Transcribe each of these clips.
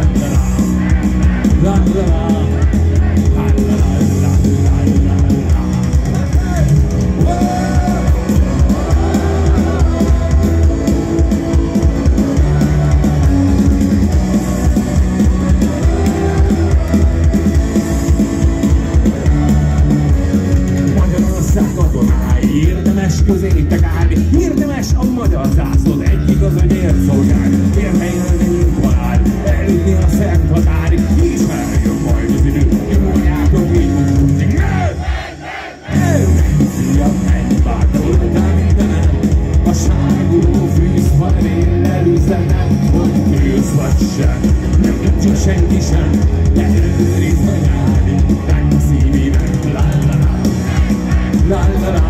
Érdemes közétek állni, érdemes a magyar zászlót egy igaz, hogy ért szolgálni. Érhelyen legyünk halál, elütni a szent határig, és eljön majd az idő, nyomoljátok így, hogy szia, menj, bátorultál mindenem, a sárguló fűz van véllel üzenem, hogy ősz vagy sem, nem tudja senki sem, előrizd vagy állni, ránk a szívében, la-la-la, la-la-la.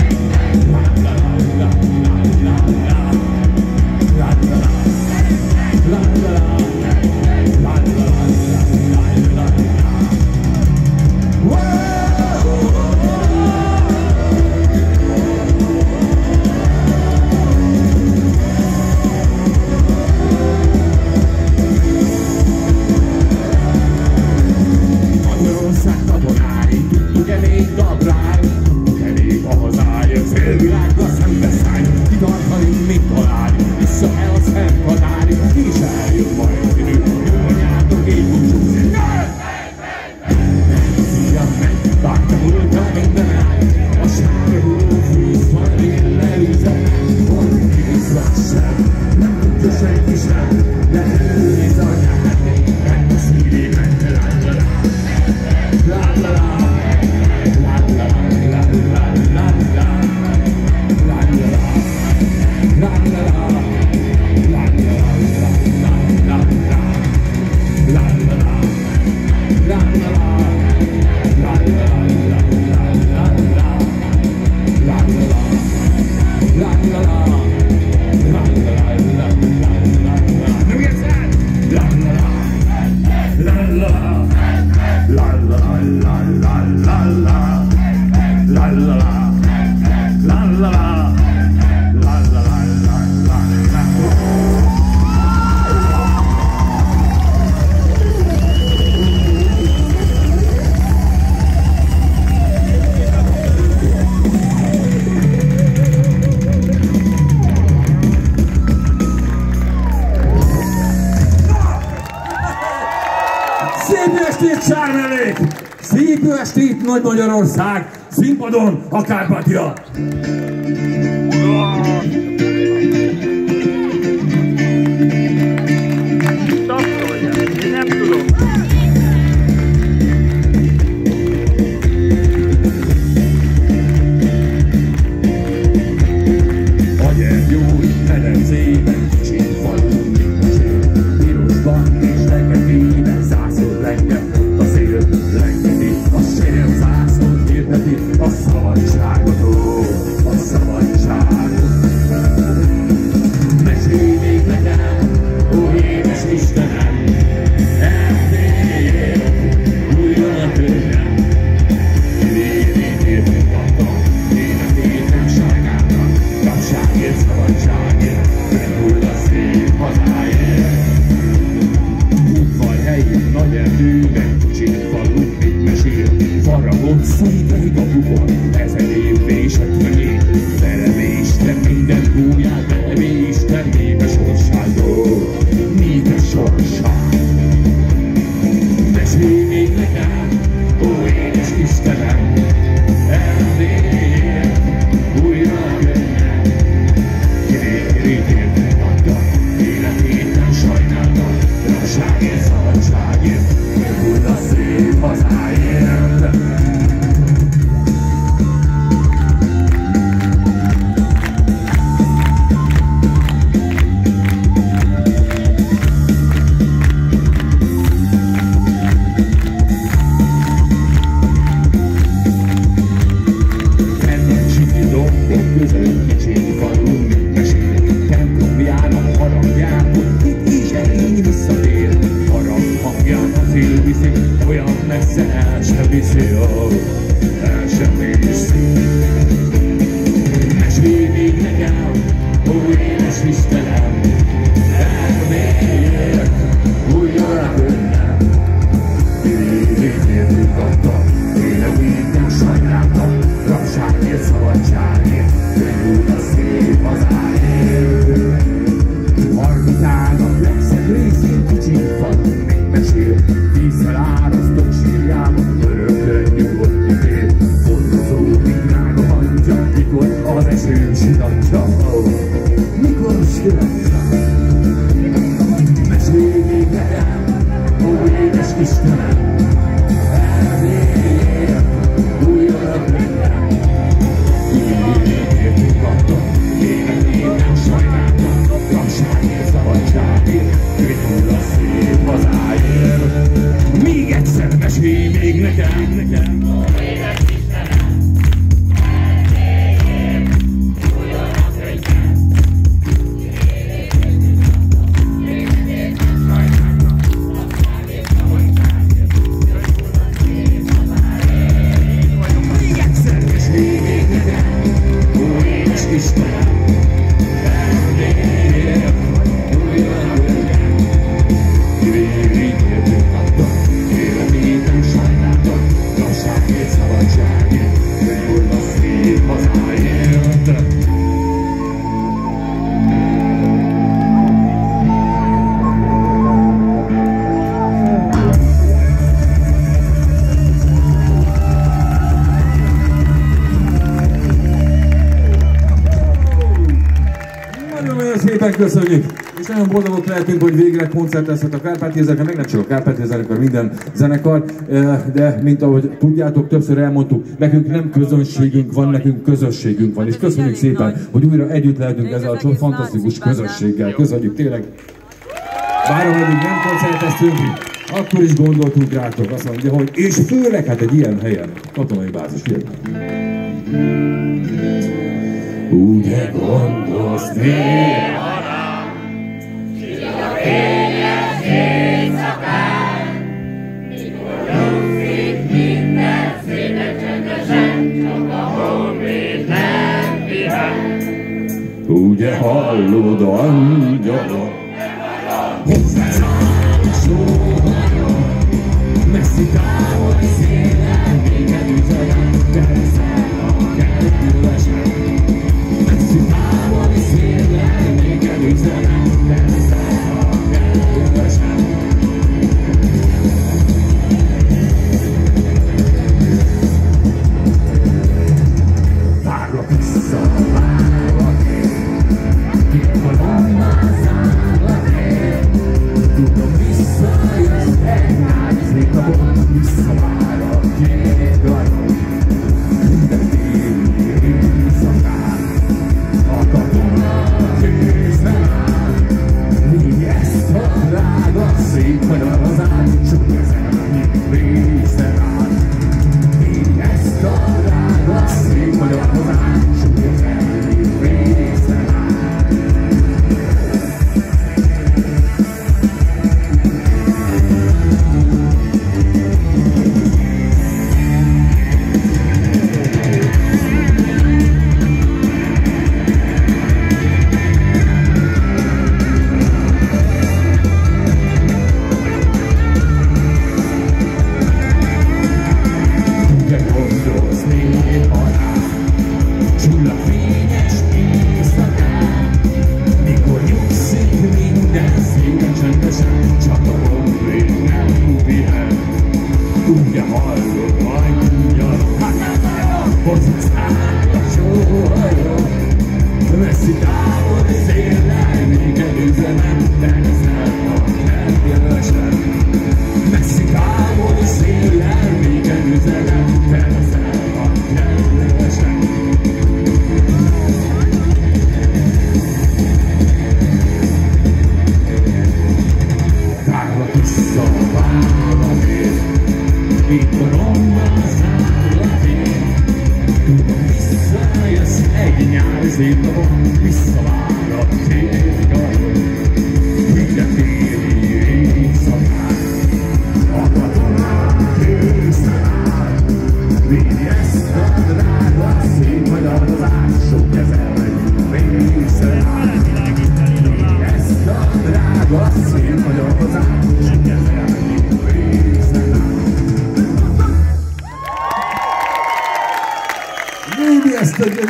Szép jó estét, Nagy Magyarország, színpadon a Kárpátia! Én nem tudom. A gyergyói medencében kicsit falunk, pirosban és feketében zászlót lengett a szél, lengeti a sér zászlót hirdeti a szabadságot, a szabadságot. Mesélj még nekem, ó édes Istenem, elmélyél újra a tőlem. Én adtam, életét nem sajnáltam, kapságért, szabadságért, meghull a szép hazáért. Udvar helyén, nagy erdőben, kicsit falu, mit mesél, faragott széteig a bubon, 1000 év vésett mögé, belevéste minden búját, belevéste népe sorságot, népe sorsát. Mesélj még nekem, ó édes Istenem, elmélyél újra a könnyed. Kirét adta, életét nem sajnálta, rabságért, szabadságért, meghull a szép hazáért. Olyan messze el sem viszi, el sem viszi. Mesélj még nekem, ó édes Istenem, elmélyél újra mesél, vízzel árasztott sírjában örökön nyugodt él. Fordozó, mint drága hangja, mikor az eső sitatja. Mikor siratja? Mesélj még nekem, ó édes Istenem, elmélyél, újjanak minden. Így kaptam, életét nem sajnáltam, kapságért, szabadságért, végül a szép hazáért. Még egyszer mesélj még nekem, ó édes Istenem, elmélyél, újjanak minden. Életét nem sajnáltam, kapságért, szabadságért, végül a szép hazáért. Még egyszer mesélj még nekem, ó édes Istenem, elmélyél, újjanak minden. Végigértünk adtam, életét nem sajnáltam, gazságért, szabadságért, végül a szép hazáért. Nagyon szépen köszönjük! És nagyon boldogok lehetünk, hogy végre koncertezhet a Kárpátia zenekar, meg nem csak a Kárpátia zenekar, minden zenekar, de mint ahogy tudjátok, többször elmondtuk, nekünk nem közönségünk van, nekünk közösségünk van, és köszönjük szépen, hogy újra együtt lehetünk ezzel a fantasztikus közösséggel. Köszönjük tényleg! Bár ameddig nem koncerteztünk, akkor is gondoltunk rátok, azt mondja, hogy és főleg hát egy ilyen helyen, katonai bázis, figyelj! Ugye gondolsz néha rám, csillagfényes éjszakán, mikor nyugszik minden szépen csöndesen, csak a honvéd nem pihen. Ugye hallod, angyalok, hozzászáll a sóhajok, messzi távoli szélen, véged üzenem, de leszel a kedvesen. Távoli széllel, néked üzenem, de leszel a kedvesen. Várlak vissza, várlak én, mikor onnázzálak én. Tudom, visszajössz egy nyári napon, visszavárlak két gajon. Minden téli éjszakán a katona készen áll. Míg ezt a drága szép magyar hazát sok ezelni részen áll. Míg ezt a drága szép magyar hazát sok ezelni részen áll.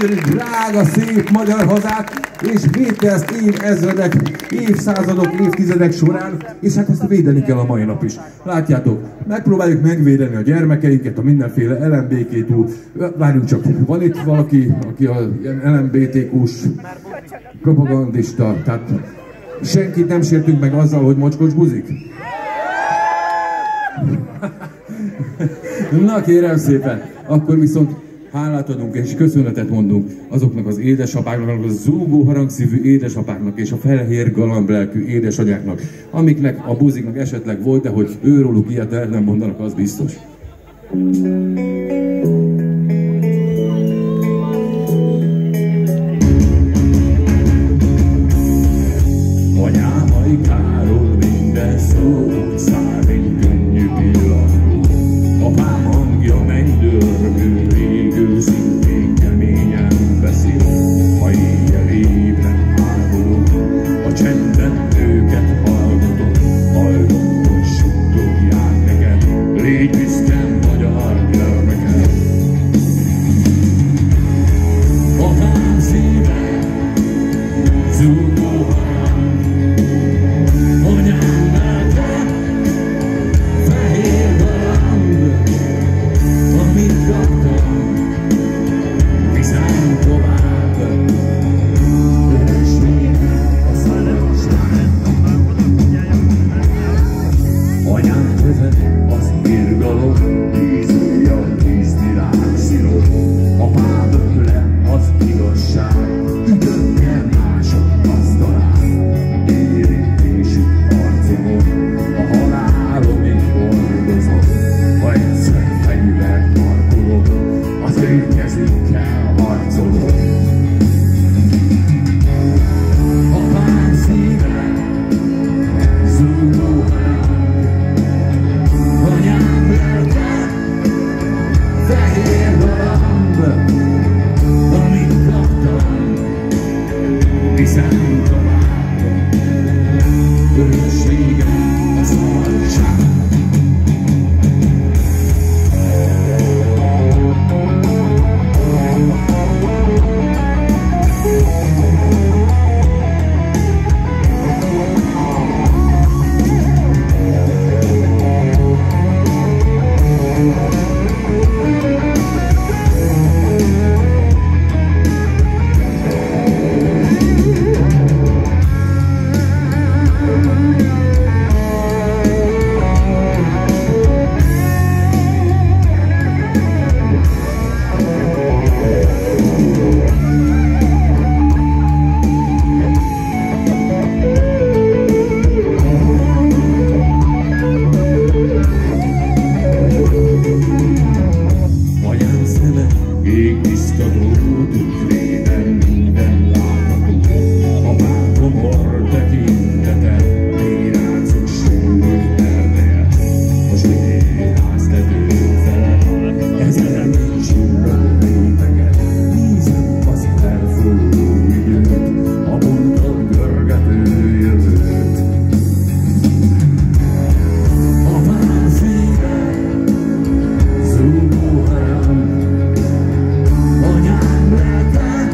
gyönyörű, drága, szép magyar hazát, és védte ezt évezredek, évszázadok, évtizedek során, és hát ezt védeni kell a mai nap is. Látjátok, megpróbáljuk megvédeni a gyermekeinket, a mindenféle LMBTQ, várjunk csak, van itt valaki, aki a LMBTQ-s propagandista, tehát senkit nem sértünk meg azzal, hogy mocskos buzik? Na kérem szépen, akkor viszont hálát adunk és köszönetet mondunk azoknak az édesapáknak, az zúgó harangszívű édesapáknak és a fehér galamblelkű édesanyáknak, amiknek a buziknak esetleg volt, de hogy őróluk ilyet el nem mondanak, az biztos. Anyámai Károly minden szó, szárén könnyű pillanó. Apám hangja mennydörgő, régő, szintén keményen beszél. Ha éjjel ébren háborog, a csendben őket hallgatom. Hallom, hogy suttogják neked, légy büszke magyar gyermeked. Apám szíve, zúgó harang, anyám lelke, fehér galamb, amit kaptam, viszem tovább, örökségem a szabadság. Anyám keze az irgalom, vízújjal vízvirág szilom, apám ökle az igazság, ütöttem mások asztalán, érintésük arcomon, a halálomig hordozom, ha egyszer fegyvert markolok, az ő kezükkel harcolok. Apám szíve, zúgó harang, anyám lelke, fehér galamb, amit kaptam, viszem tovább, örökségem a szabadság. Anyám szeme égtisztató, tükrében minden látható. Apám komor tekintete, méráncos sűrű erdeje. Most idén háztető felett, ezen csillagó népeket. Nézem az elfolyó időt, a bonton görgető jövőt. Apám szíve, zúgó harang, anyám lelke,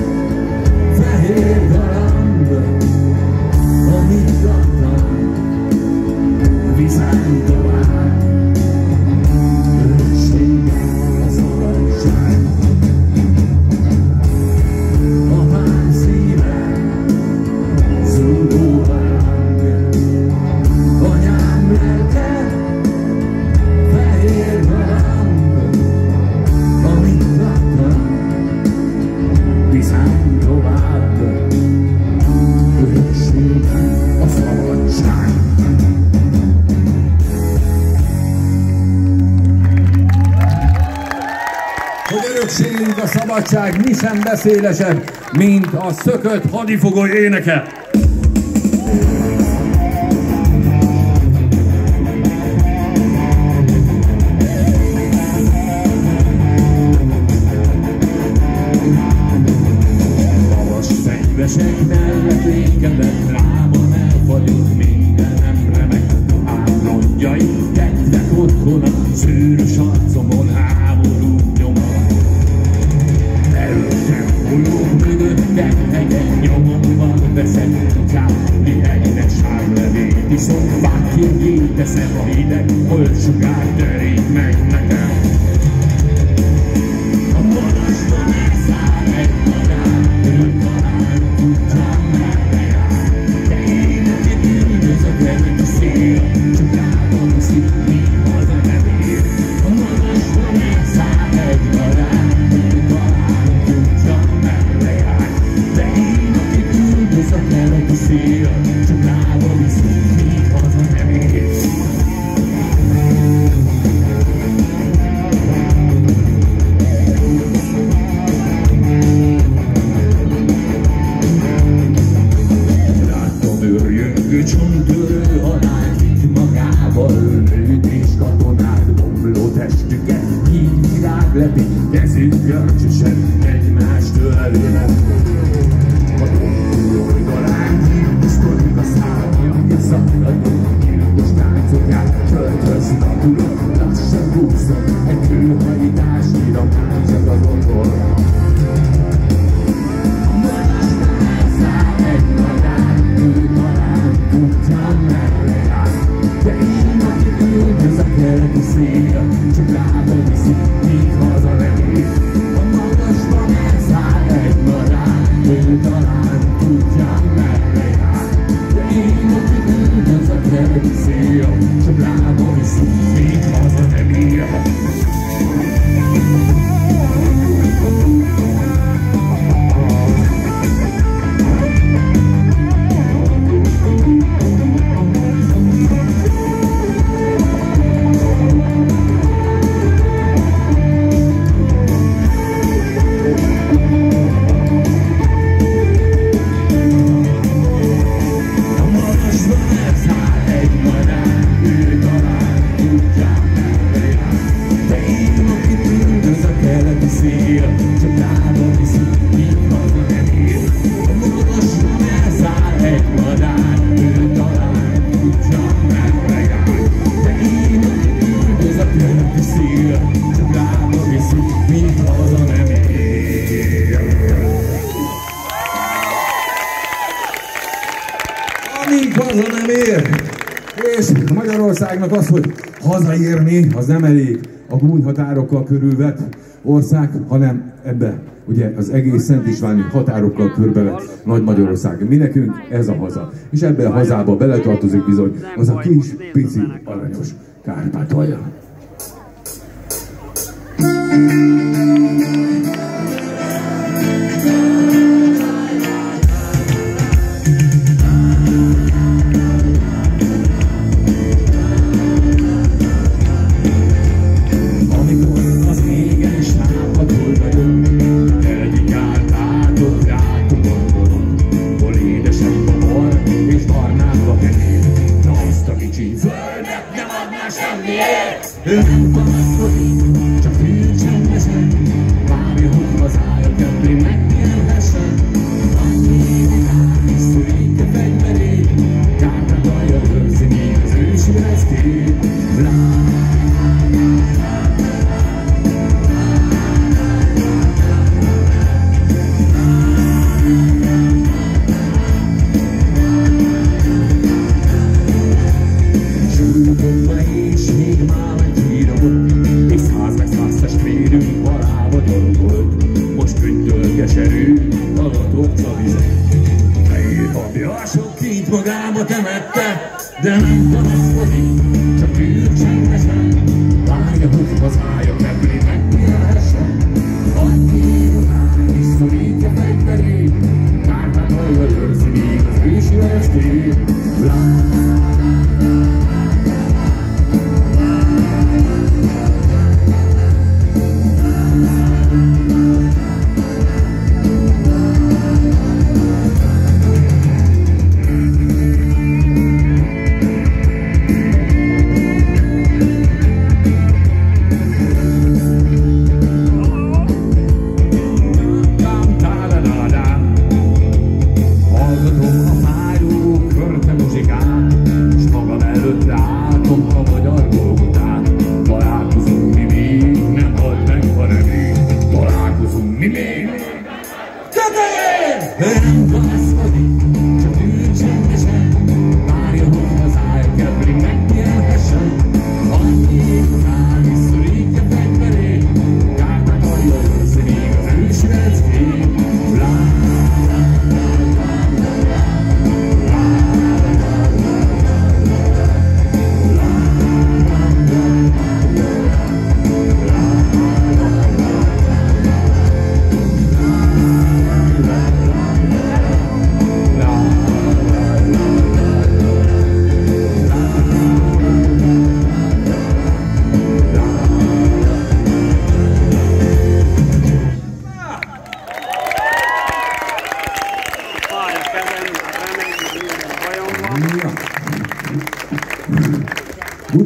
fehér galamb, amit kaptam, viszem tovább, örökségem a szabadság. Apám szíve, zúgó harang, anyám lelke, fehér galamb, amit kaptam, viszem tovább, örökségem a szabadság. Hogy örökségünk a szabadság, mi sem beszélesebb, mint a szökött hadifogoly éneke. Magas fenyvesek mellett ékedett, lábam elfagyott, mindenem remek. Ám rongyai tettek otthona, szőrös arcomon háború nyoma. Előttem veszed kutyát, mi egynek sárlevét, iszom fákjégét, teszem a hideg, holdsugár törít meg nekem. A magasban elszáll egy madár, ő talán tudja merre jár. De én akit üldözök előtt a szél, csak látom viszi, mi haza nem ér. A magasban elszáll egy madár, ő talán tudja merre jár. De én akit üldözök előtt a szél, csak látom viszi, mi haza nem ér. Csonttörő halál, vitt magával nőt és katonát, bomló testüket, így viráglepi, kezükkel csösen egymást ölelőnek. A dombul oldalán kipuszkodik a szám, hogy szakadjon, gyilkos táncokját, földhöz napulok, lassan húzom, egy kőhajítás, iramán csak az otthon. De én akit üldözök előtt a szél, csak látom viszi, míg haza nem ér. A magasban elszáll egy madár, ő talán tudja merre jár. De én akit üldözök előtt a szél, csak látom viszi, míg haza nem ér. És Magyarországnak az, hogy hazaérni, az nem elég a gúnyhatárokkal körülvett ország, hanem ebbe ugye az egész Szent Istványi határokkal körbevett Nagy Magyarország. Mi nekünk ez a haza. És ebbe a hazába beletartozik bizony az a kis, pici, aranyos Kárpátalja. Ő nem panaszkodik, csak ül csendesen, várja, hogy hazája kedvé megélhessen. Annyi vitán is szülítja fegyverét, Kárpátalja őrzi, míg az ősi reszkét. Magába temette, de nem panaszkodik, csak ül csendesen, várja, hogy hazája kedvé megélhessen. Annyi után is szorítja fegyverét, Kárpátalja őrzi, míg az ősi reszkét.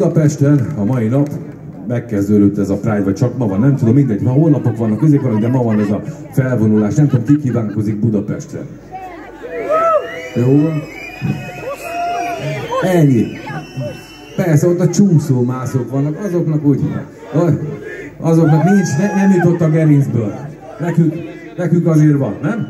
Budapesten a mai nap megkezdődött ez a Pride, vagy csak ma van, nem tudom, mindegy, ma holnapok vannak, középen, de ma van ez a felvonulás, nem tudom, ki kívánkozik Budapesten. Jó van? Ennyi. Persze, ott a csúszómászók vannak, azoknak úgy, azoknak nincs, nem jutott a gerincből. Nekünk azért van, nem?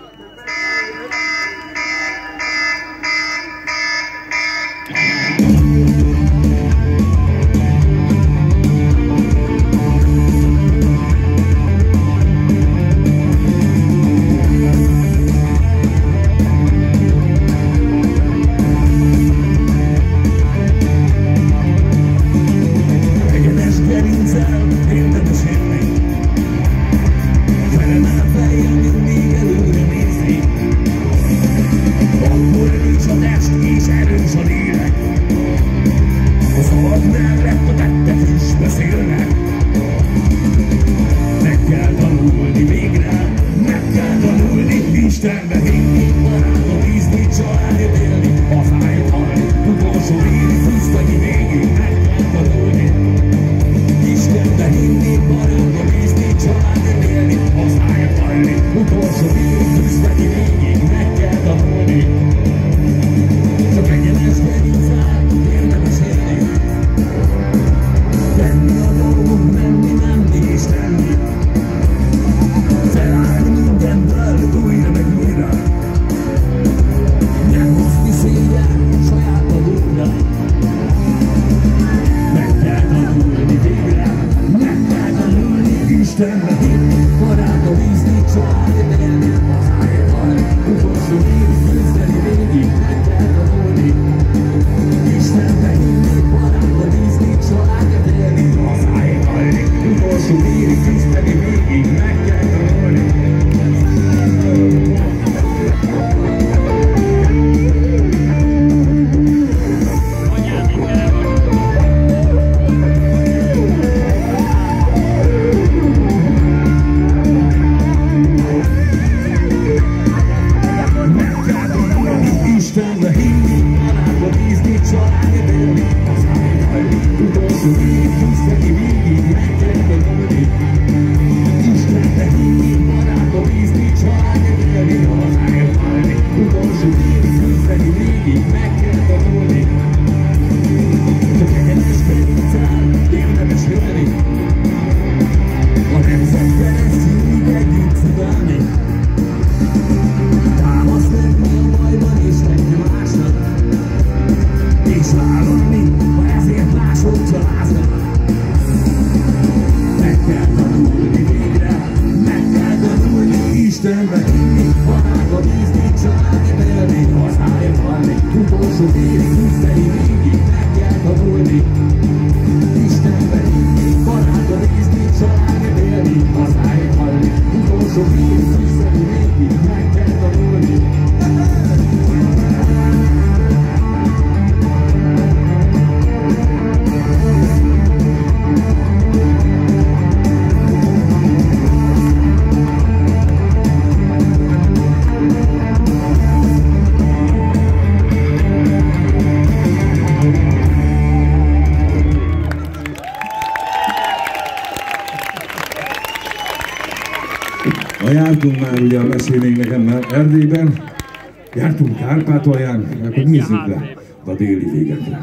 Jártunk már, ugye mesélnék nekem már Erdélyben, jártunk Kárpátalján, akkor nézzük le a déli végekre.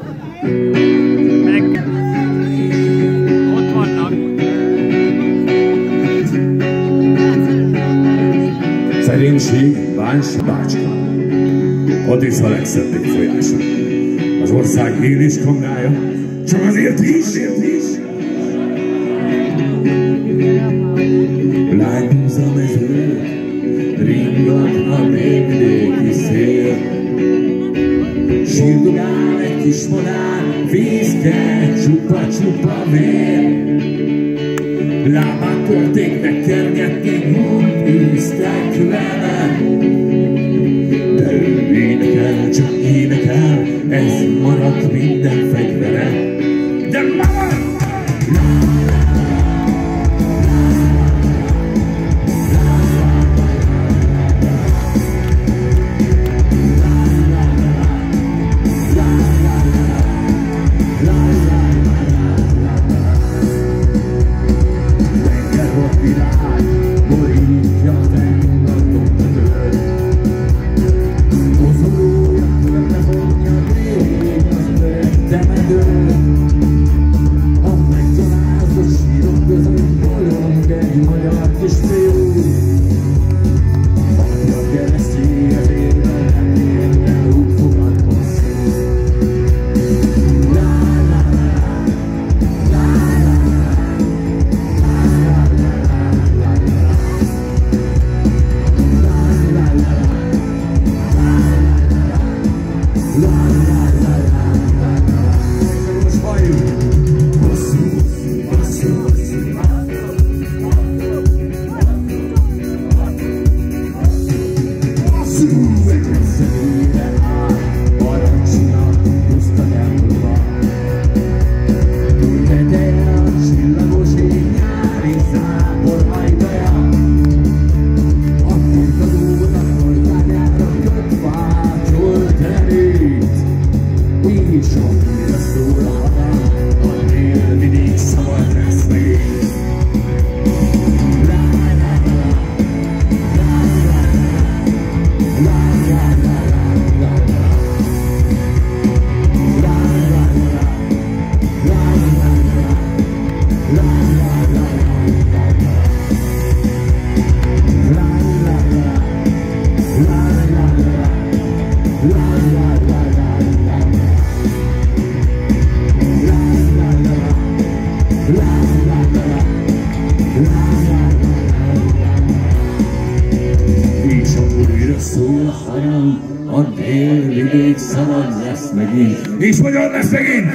Ott vannak. Szerénység, Báns, Bácska. Odisza legszebbik folyása. Az ország él és kangája, csak azért is. Lányhúz a mező, ringat a végvidéki szél. Sírdogál egy kis madár, fészke, csupa-csupa vér. Lábát törték, kergették, úgy űztek vele. De ő énekel, csak énekel, ez maradt minden fegyvere. De mama! La la még szabad lesz megint. És magyar lesz megint!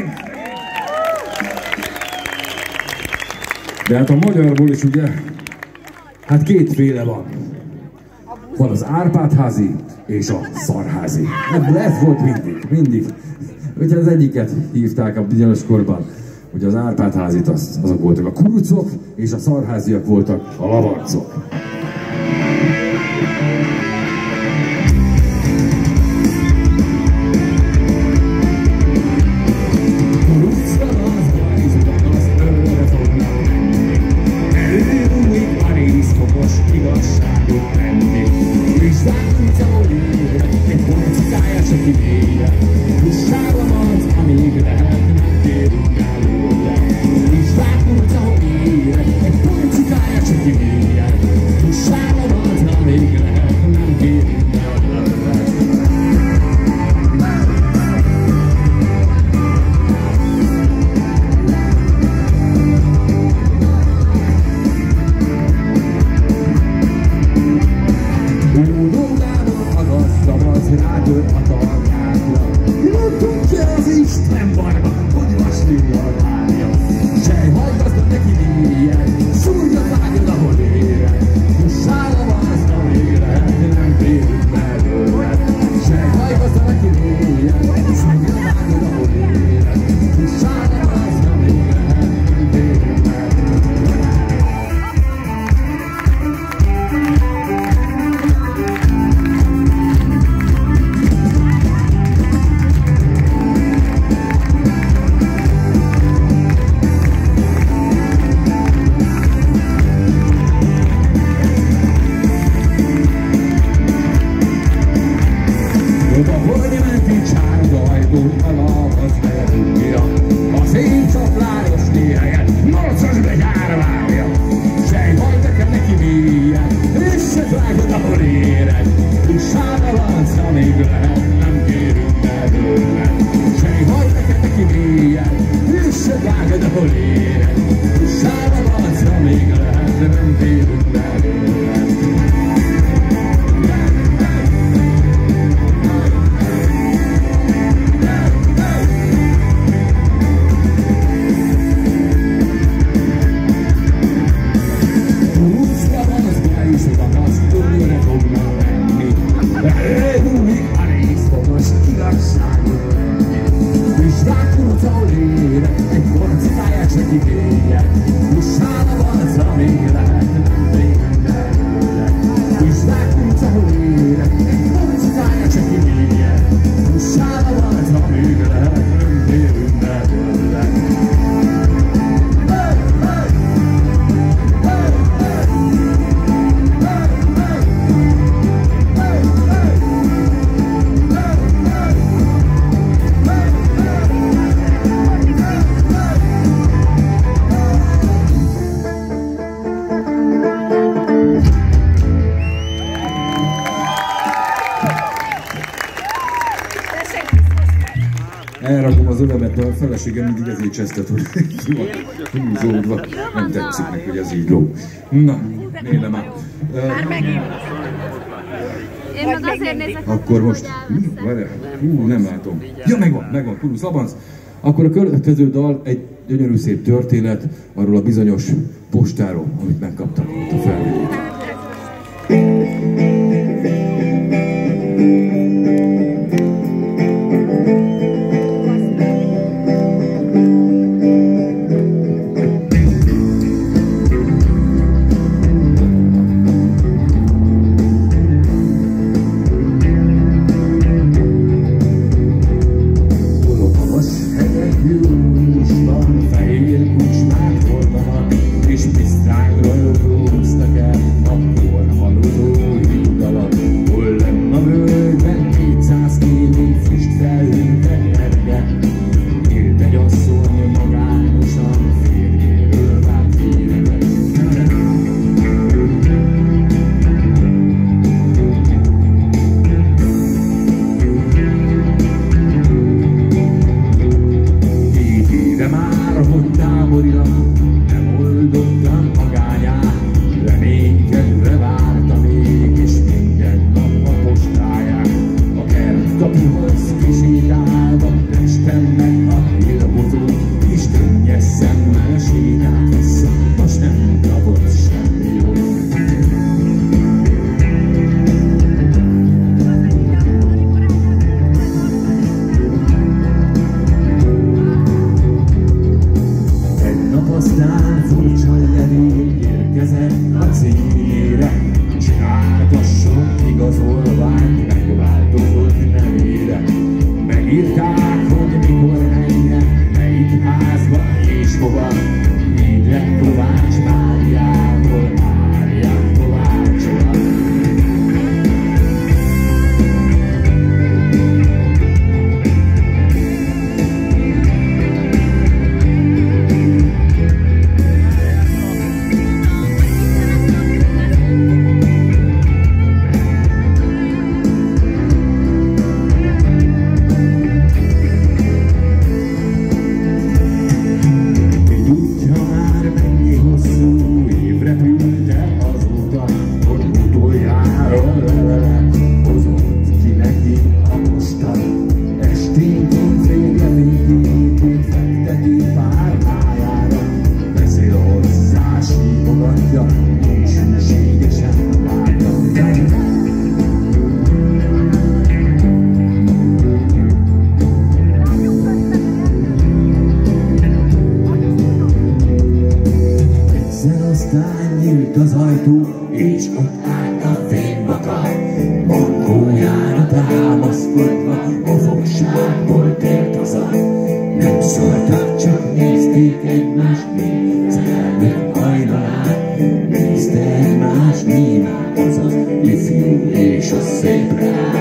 De hát a magyarból is ugye, hát kétféle van. Van az Árpád-házi és a Szarházi. Ez volt mindig. Ugye az egyiket hívták a bizonyos korban, hogy az Árpád-házit azok voltak a kurucok, és a Szarháziak voltak a lavarcok. Elrakom az övemet, de a feleségem mindig ezért csesztet, hogy ki van húzódva. Nem tetszik neki, hogy ez így ló. Na, nézd már. Már megint. Én meg azért nézek, akkor most, nem látom. Ja, megvan, Kurusz Labanc. Akkor a következő dal egy gyönyörű szép történet arról a bizonyos postáról, amit megkaptak ott a felvidéken. Kapu Aztán furcsa levél érkezett a címére, csináltasson igazolványt, megváltozott nevére. Megírták, hogy mikor menjen, melyik házba és hova. Így lett Kovács Máriából, Márián Kovácsra. Aztán nyílt az ajtó, és ott állt a fénybakar. Bankójára támaszkodva, a fogságból tért haza. Nem szóltak, csak nézték egymást, mint szerelmük hajnalán. Nézte egymást, nyilván az az ifjú és a szép rá.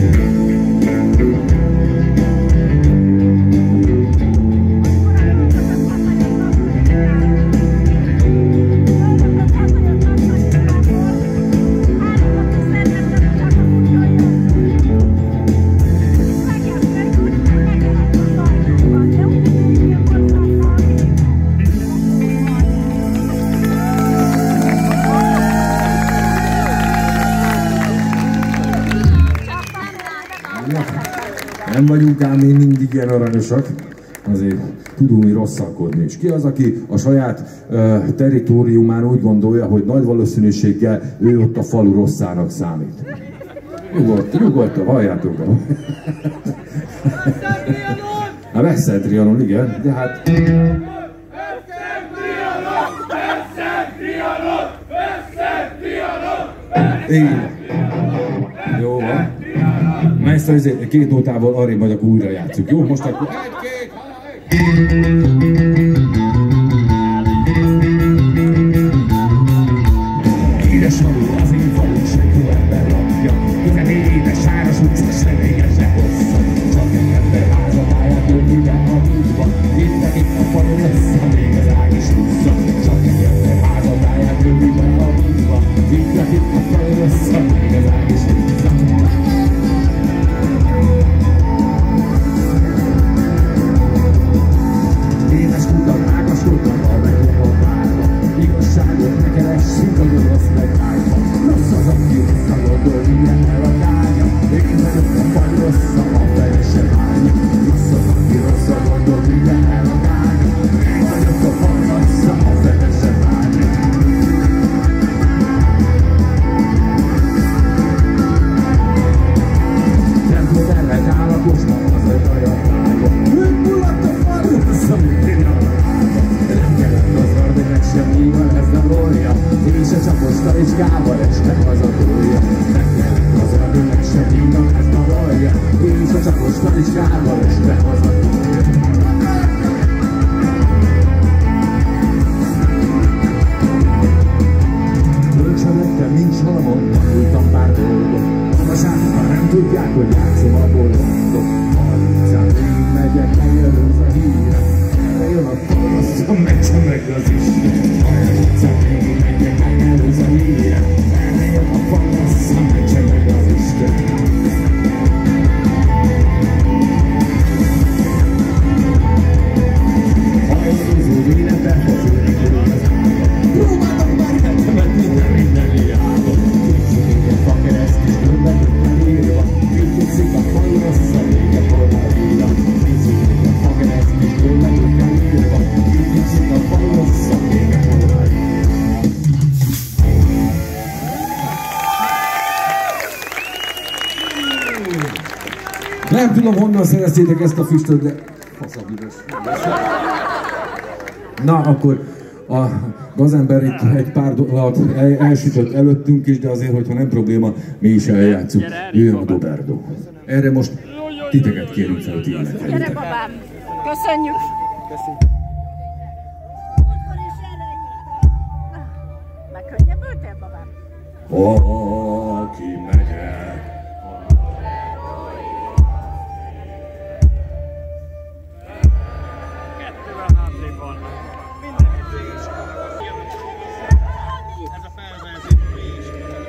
Nem vagyunk ám még mindig ilyen aranyosak, azért tudunk mi rosszalkodni. És ki az, aki a saját territóriumán úgy gondolja, hogy nagy valószínűséggel ő ott a falu rosszának számít? Nyugodtan, halljátok be. A Veszent Trianon, igen, de hát... Igen. Jó van. Na ezt azért két nótával arrébb majd akkor újra játszunk. Jó, most akkor... Édes való az én valóságú ember lakja, hiszen édes áras utcás reményes hossza. Csak egy ember házatáját jönni be a húzba, itt a falon össze, még az ág is húzza. Csak egy ember házatáját jönni be a húzba, itt a falon össze, még az ág is húzza. Édes kutak ágaskodnak a megnyomó párba, igazságot ne keressünk a gonosz megvágyba. Rossz az, aki visszagondol, milyen el a tárgya, én vagyok a faj rossza, a fele se várja. Rossz az, aki rosszra gondol, milyen el a tárgya, én vagyok a faj rossza, a fele se várja. Nem tud ellen állapostnak az a jajatlába, megmulladt a faj rossza, mint én a lába. Nem kellett az ardenek semmivel, ez nem lója, és a csapos taliskával este hazatolja. Nem kellett az ardenek semmivel, ez nem lója, és a csapos taliskával este hazatolja. Bölcsön lettem, mint Salamon, tanultam pár dolgot. Magasátban nem tudják, hogy játszom a bolondot. 30-án én megyek, megjelenik a híre. Erre jön a falasszom, megcsem meg az Isten. 30-án én megyek, megjelenik a híre. Erre jön a falasszom, megcsem meg az Isten. Hajlózó véletbe, hazudni körül az állat. Próbáltam már hetemet minden hiába. Kicsit a kereszt is gömbben írva. Kicsit a faj rossza, vége volna víra. Kicsit a kereszt is gömbben írva. Kicsit a faj rossza, vége volna víra. Nem tudom, honnan szereztétek ezt a füstöt, de faszabüdös. Na, akkor a gazember itt egy pár dolgot elsütött előttünk is, de azért, hogyha nem probléma, mi is eljátszunk. Jöjjön a Doberdo. Erre most titeket kérünk fel, hogy ilyenek. Gyere, babám! Köszönjük! Megkönnyebbültél, babám? Aki megyek. Kettővel hátrébb vannak. Ez a felvezető is.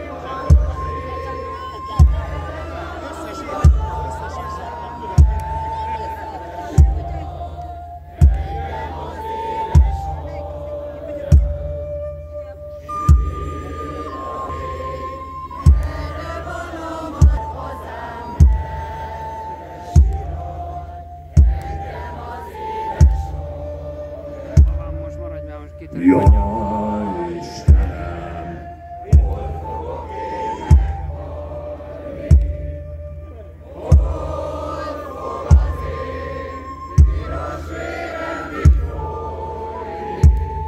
Most maradj már, most kitörök. Jaj, Istenem. Hol fogok én meghalni? Hol fog az én piros vérem itt folyni?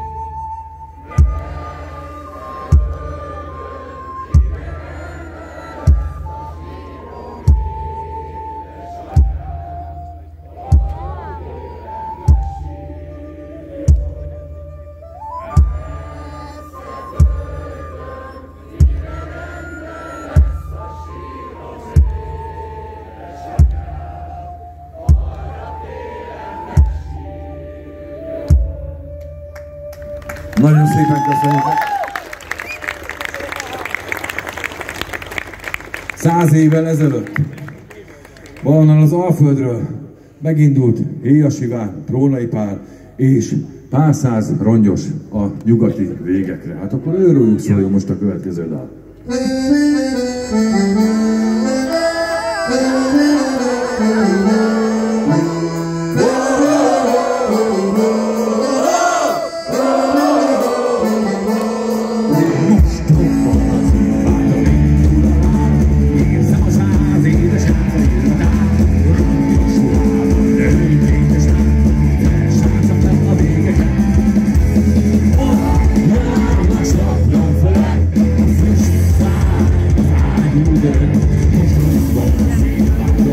Nagyon szépen köszönjük! 100 évvel ezelőtt valahonnan az Alföldről megindult Héjas Iván, Trónai Pál és pár száz rongyos a nyugati végekre. Hát akkor őrülünk szóljon most a következő dal. Most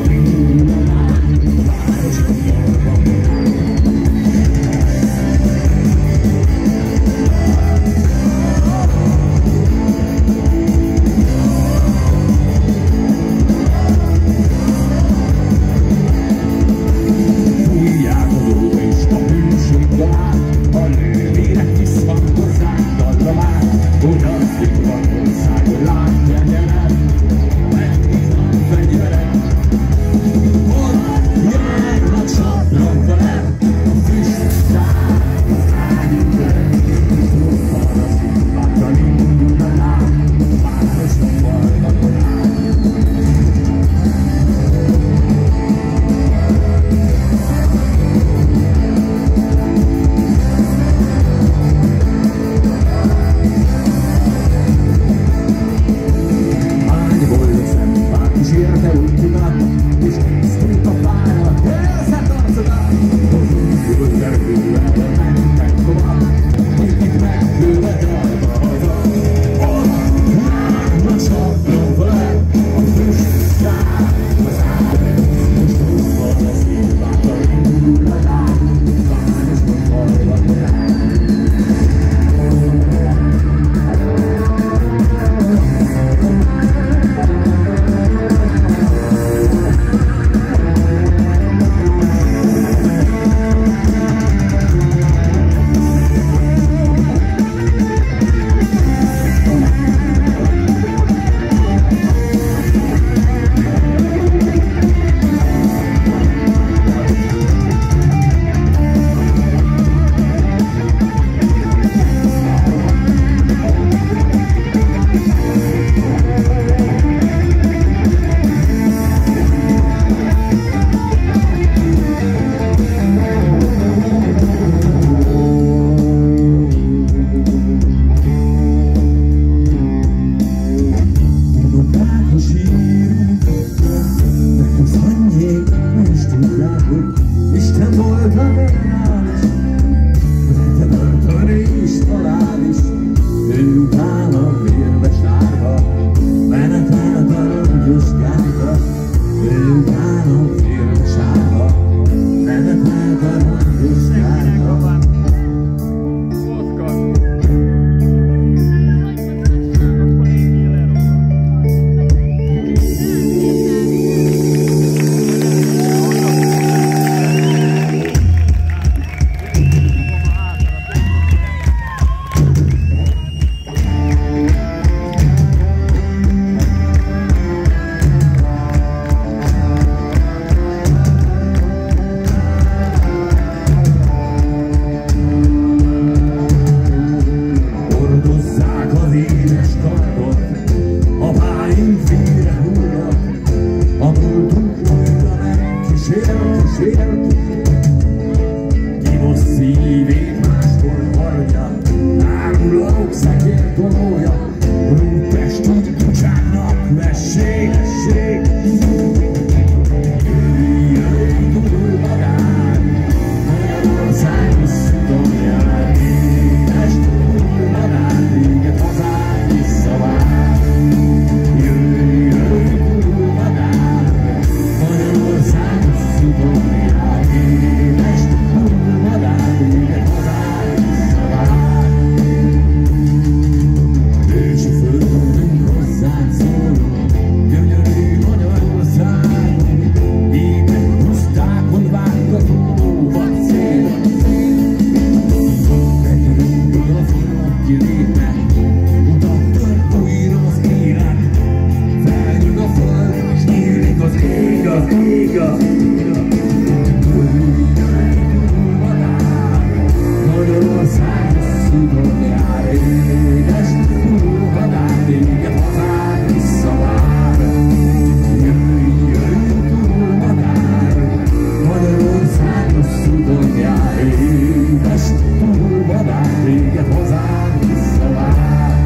édes túlvadár, téged hozzám visszavár.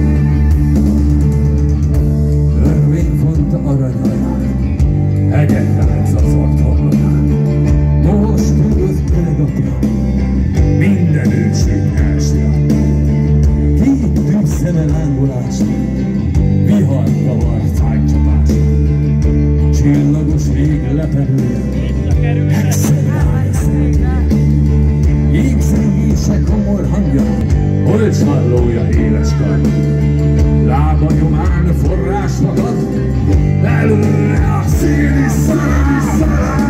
Örvényfonta aranyalán, hegyek láncaszort homlokán. Most tudod meg apja, minden őség elsőre. Két tűzszeme lángolásra, vihar kavart szájcsapás. Csillagos rég lepedője, jégzengése komor hangja, holcsallója éles kar. Lába nyomán forrás fakad, előre a színi szalám.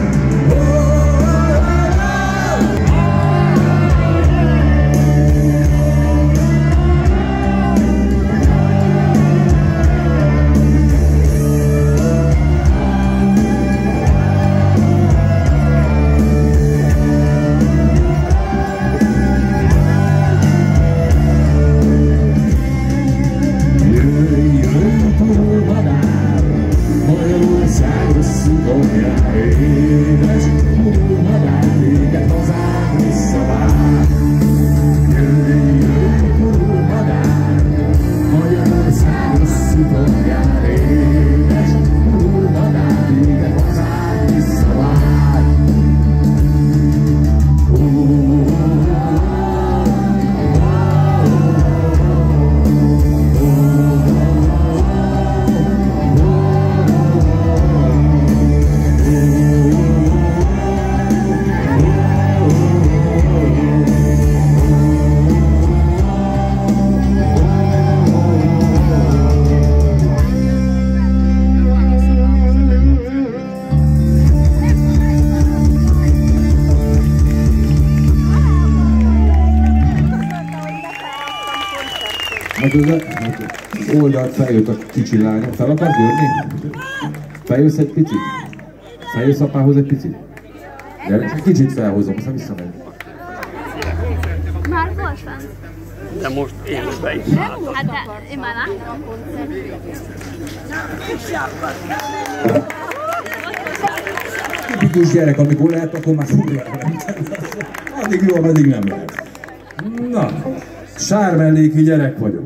Az oldalt feljött a kicsi lánya. Fel akarsz jönni? Feljössz egy picit? Feljössz apához egy picit? Gyere, egy kicsit felhozom, aztán visszamegy. Már volt fenn. De most én is be is láttam. Hát de én már láttam. Tipikus gyerek, amikor lehet, akkor már furra. Addig jó, addig nem lehet. Na, sármelléki gyerek vagyok.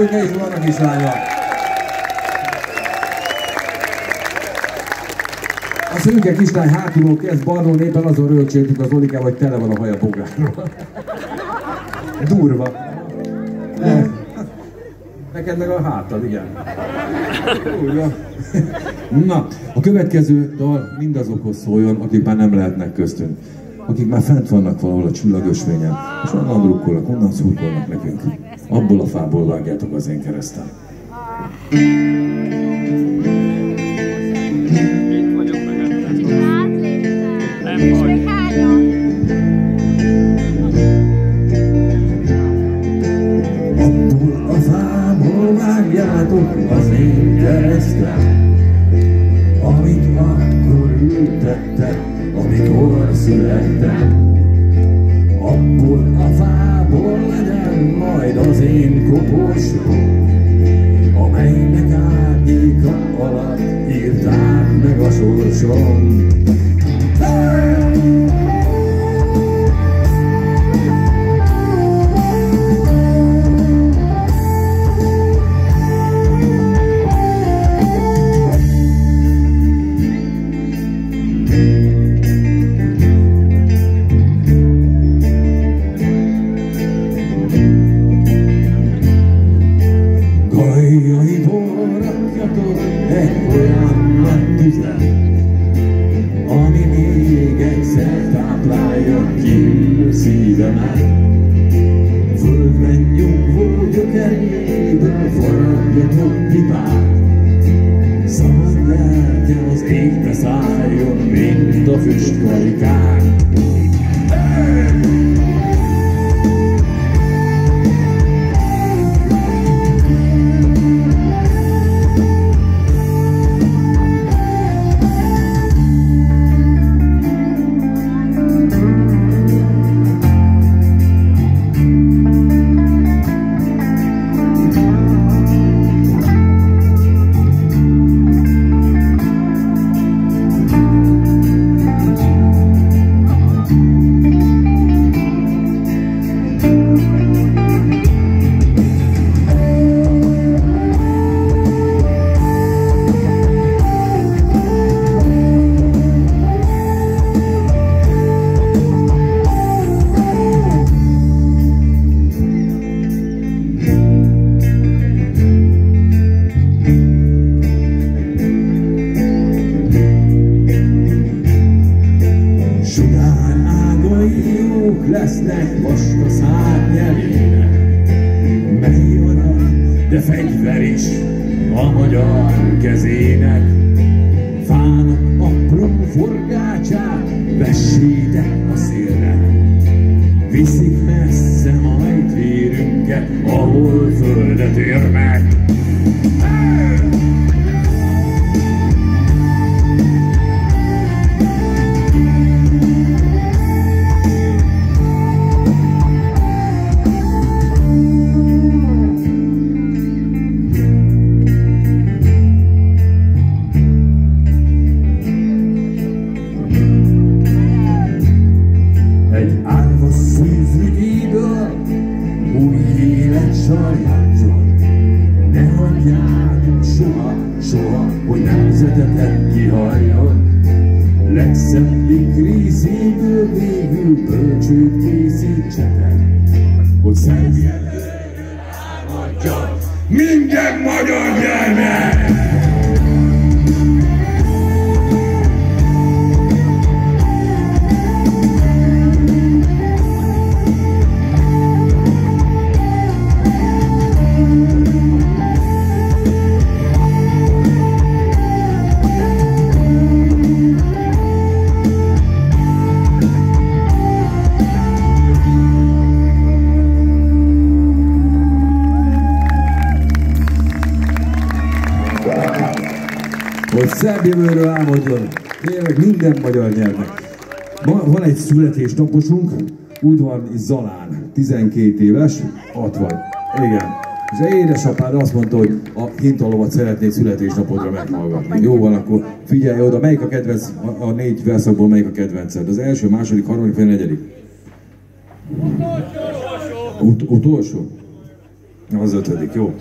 Szülke is van a kislánya. A szülke kislány hátulról kezd balról, éppen azon rölcséltük az Olikával, hogy tele van a haja bogárról. Durva. Neked meg a hátad, igen. Durva. Na, a következő dal mindazokhoz szóljon, akik már nem lehetnek köztünk. Akik már fent vannak valahol a csillagösvényen, és onnan drukkolnak, onnan szurkolnak nekünk. Abból a fából vágjátok az én keresztem. Itt vagyok mögöttem. Nem vagy. Abból a fából vágjátok az én keresztem, amit akkor ültettek, amikor születtem. Abból a fából legyen majd az én koporsóm, amelynek árnyéka alatt írták meg a sorsom. Ami még egyszer táplálja kívül szívemet. Földben nyugvó gyökeréből forradjatok pipát. Szabad lelkem az égbe szálljon, mint a füstkarikák. Lesznek vaska szárnyelének, mely arany, de fegyver is a magyar kezének. Fának apró forgácsát vessétek a szélre, viszik messze majd vérünket, ahol földet érnek. Ne hagyjátok soha, hogy nemzetetek kihalljon. Legszebbik részéből végül bölcsőt készítsetek, hogy Szerbiát álmodjon minden magyar gyermek! Hogy szebb jövőről álmodjon, tényleg minden magyar nyelvnek. Ma van egy születésnaposunk, Udvarnyi Zalán, 12 éves, 60. Igen. És édesapád azt mondta, hogy a Hintalovat szeretnéd születésnapodra meghallgatni. Jó van, akkor figyelj oda, melyik a kedvenc, a 4 verszakból melyik a kedvenced? Az első, második, harmadik vagy negyedik? Utolsó. Utolsó? Az 5. Jó.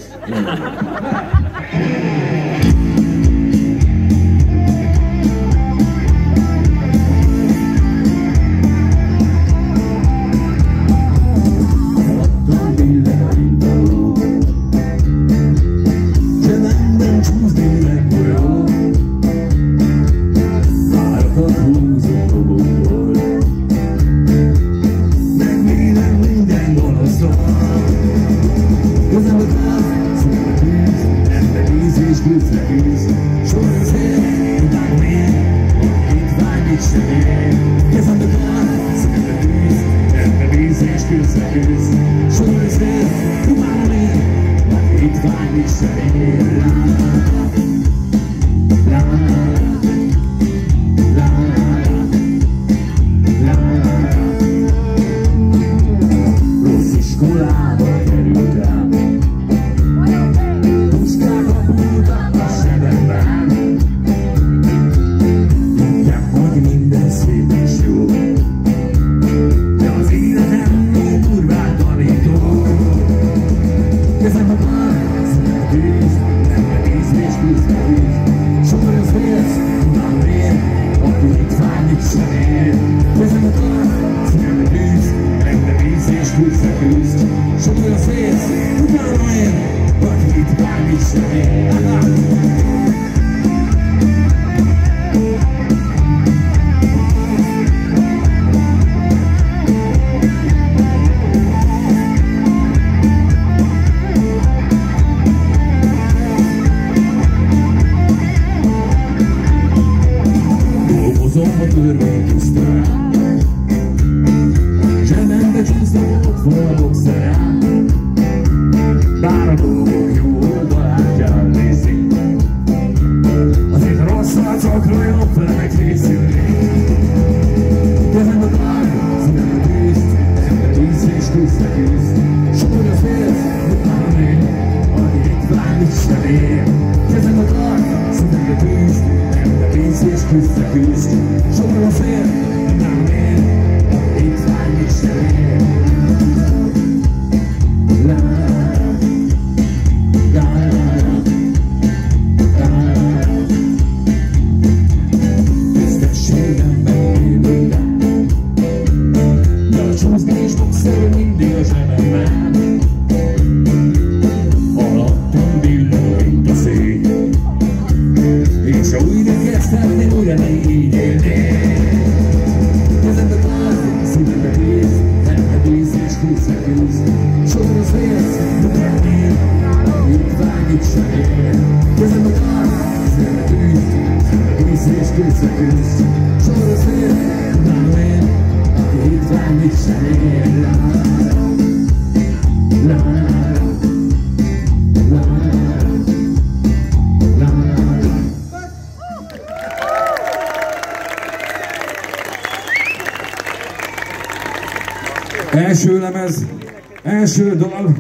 Első lemez, első dal,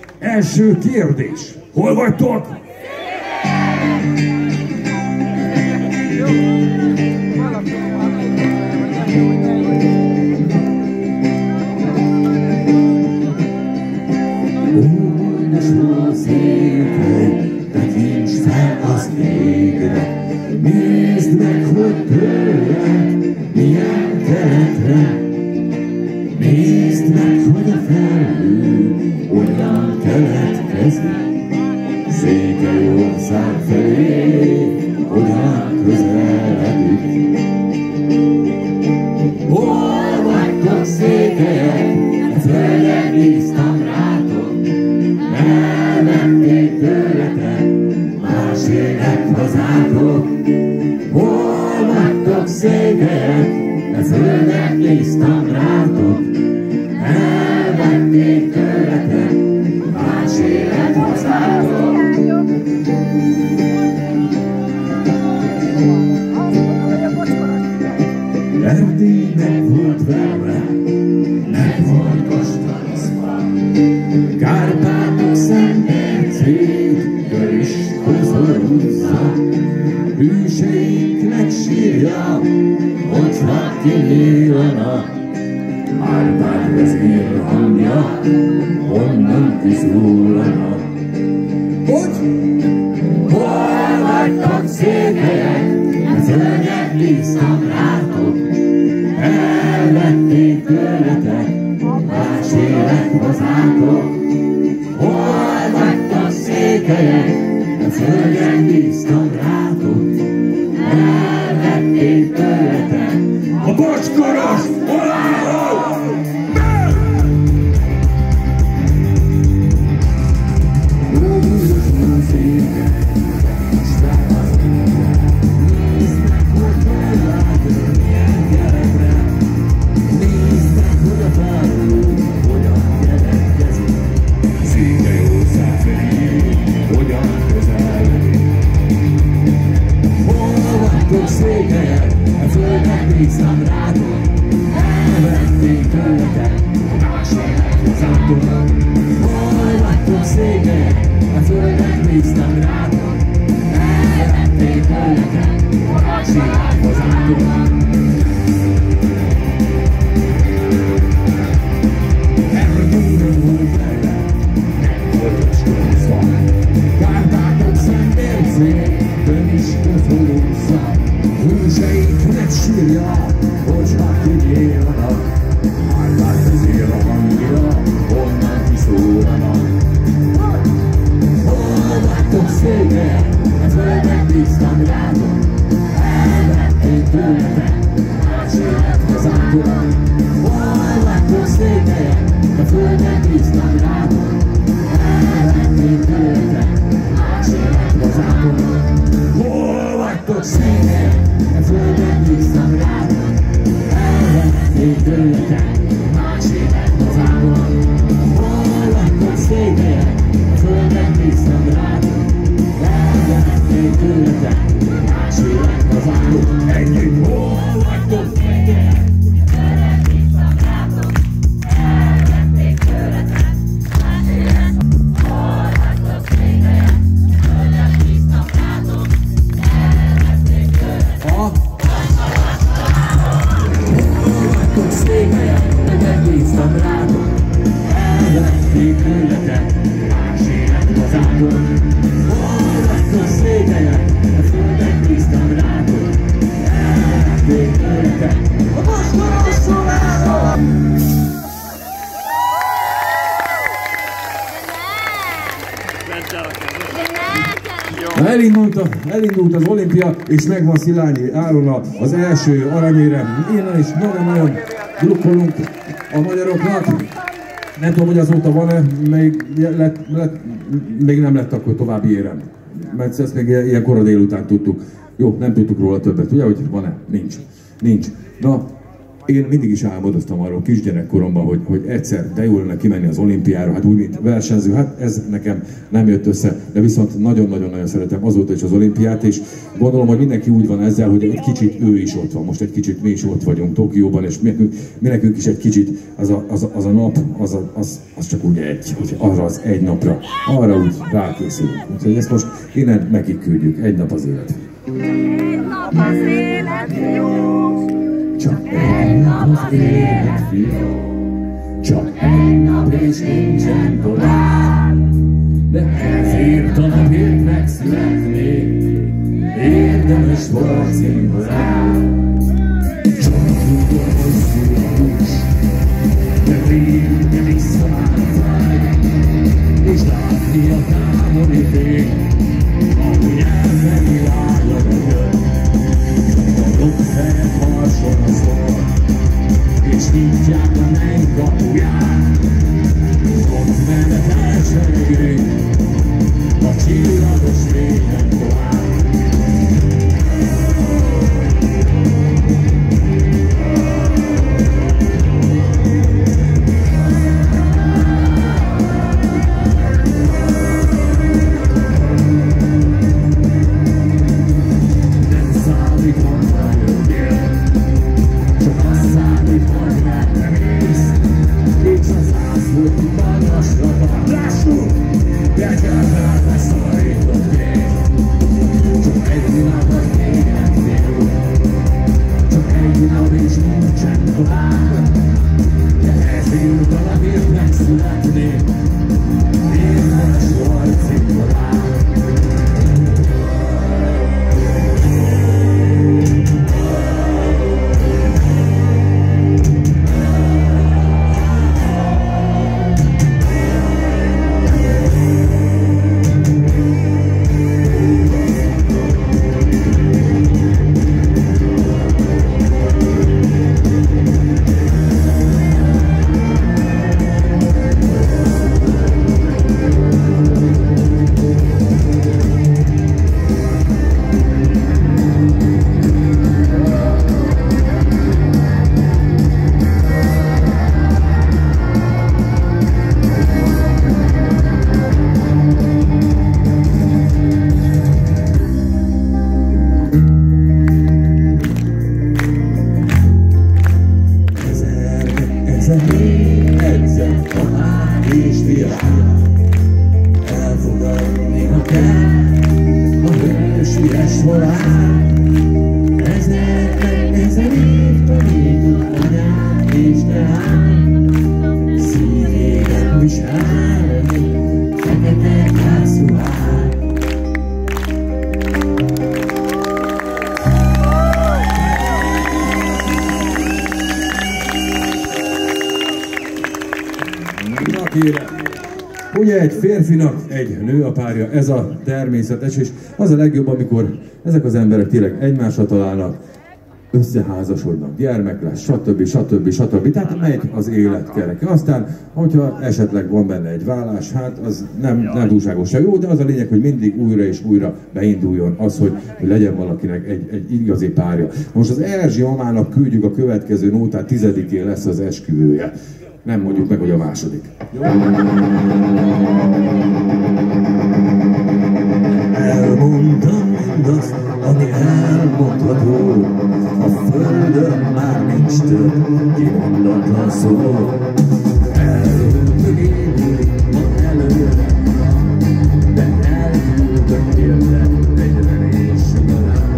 első kérdés. Hol vagytok? Nézd meg, hogy tőled milyen keletre. Nézd meg, hogy a felhő olyan keletkezik, Székelyország felé olyan közeledik. Hol vagytok, székelyek, a földön bíztam rátok, elvették tőletek, más élet hazátok. Hol vagytok, székelyek, a földön bíztam rátok, elvették tőletek, más élet hazátok. Erdély meg volt verve, meg volt kastanyozva, Kárpátok szennyezét, Görös hozorúzza, hűseinknek sírja, hogyha kinyílana, Árpád vezér hangja, onnan kiszúrnak. Hogy? Hol vagytok székelyek, a szörnyek lisztamrátok, elvették tőletek, más élet hazátok. Hol vagytok székelyek, a szörnyek lisztamrátok, elvették tőletek, a bocskoros oláról! Elindult az olimpia, és megvan Szilágyi Árona az első aranyére. Innen is nagyon-nagyon drukkolunk a magyaroknak. Nem tudom, hogy azóta van-e, még nem lett akkor további érem. Mert ezt még ilyen kora délután tudtuk. Jó, nem tudtuk róla többet, ugye, hogy van-e? Nincs. Na, én mindig is álmodoztam arról kisgyerekkoromban, hogy egyszer de jó lenne kimenni az olimpiára, hát úgy, mint versenyző, hát ez nekem nem jött össze, de viszont nagyon-nagyon szeretem azóta is az olimpiát, és gondolom, hogy mindenki úgy van ezzel, hogy egy kicsit ő is ott van, most egy kicsit mi is ott vagyunk Tokióban, és mi nekünk is egy kicsit az a nap, az csak úgy arra az egy napra, arra úgy rákészülünk. Úgyhogy ezt most innen nekik küldjük, egy nap az élet. Egy nap az élet jó. Csak egy nap az élet fiú, csak egy nap és nincsen tovább, de ezért a napért megszületni érdemes volt színkorán. Csak mikor hosszú a hús, de végre visszaálltál, és látni a távoli fény, ahogy elmegilállod a jön. Fejed marson a szor, és nyitják a menny kapuját. Ott menet elseregünk a csillagos fényen tovább. Csak egy nap és nincsen tovább. de ezért valamért megszületnék, érdemes harci talán. Edzett a lány és világ, elfogadni a kell a hősies volány. Ezer év tanított anyát és teát, szívében viselni fekete kászruhát. Ugye egy férfinak egy nő a párja, ez a természetes, és az a legjobb, amikor ezek az emberek tényleg egymásra találnak, összeházasodnak, gyermek lesz, stb. Tehát megy az élet kereke. Aztán, hogyha esetleg van benne egy vállás, hát az nem túlságosan jó, de az a lényeg, hogy mindig újra és újra beinduljon az, hogy legyen valakinek egy igazi párja. Most az Erzsi mamának küldjük a következő nótát, 10-én lesz az esküvője. Nem mondjuk meg, hogy a második. Jó? Elmondtam mindazt, ami elmondható. A földön már nincs több kimondatlan szó. Elhúztuk évig ma előre, de elküldök érte egy remés sugarát.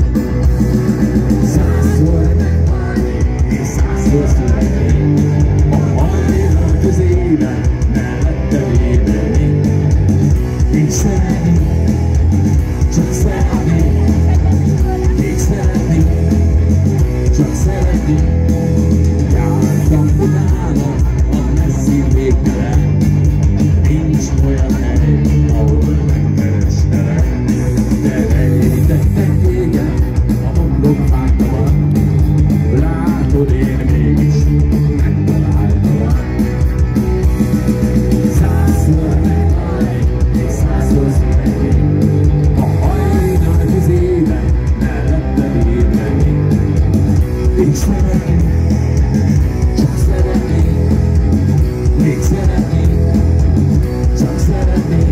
100-szor megválni és 100-szor születni, a hajnal közében mellettem ébredni. Még szeretni, csak szeretni, még szeretni, csak szeretni. Jártam utána a messzi végtelen, nincs olyan hely, ahol megkerestelek. De rejtettek téged a homlokfákban, látod, én mégis megtaláltalak. 100-szor megválni, még 100-szor születni, a hajnal közében mellettem ébredni. Még szeretni, csak szeretni, még szeretni, csak szeretni.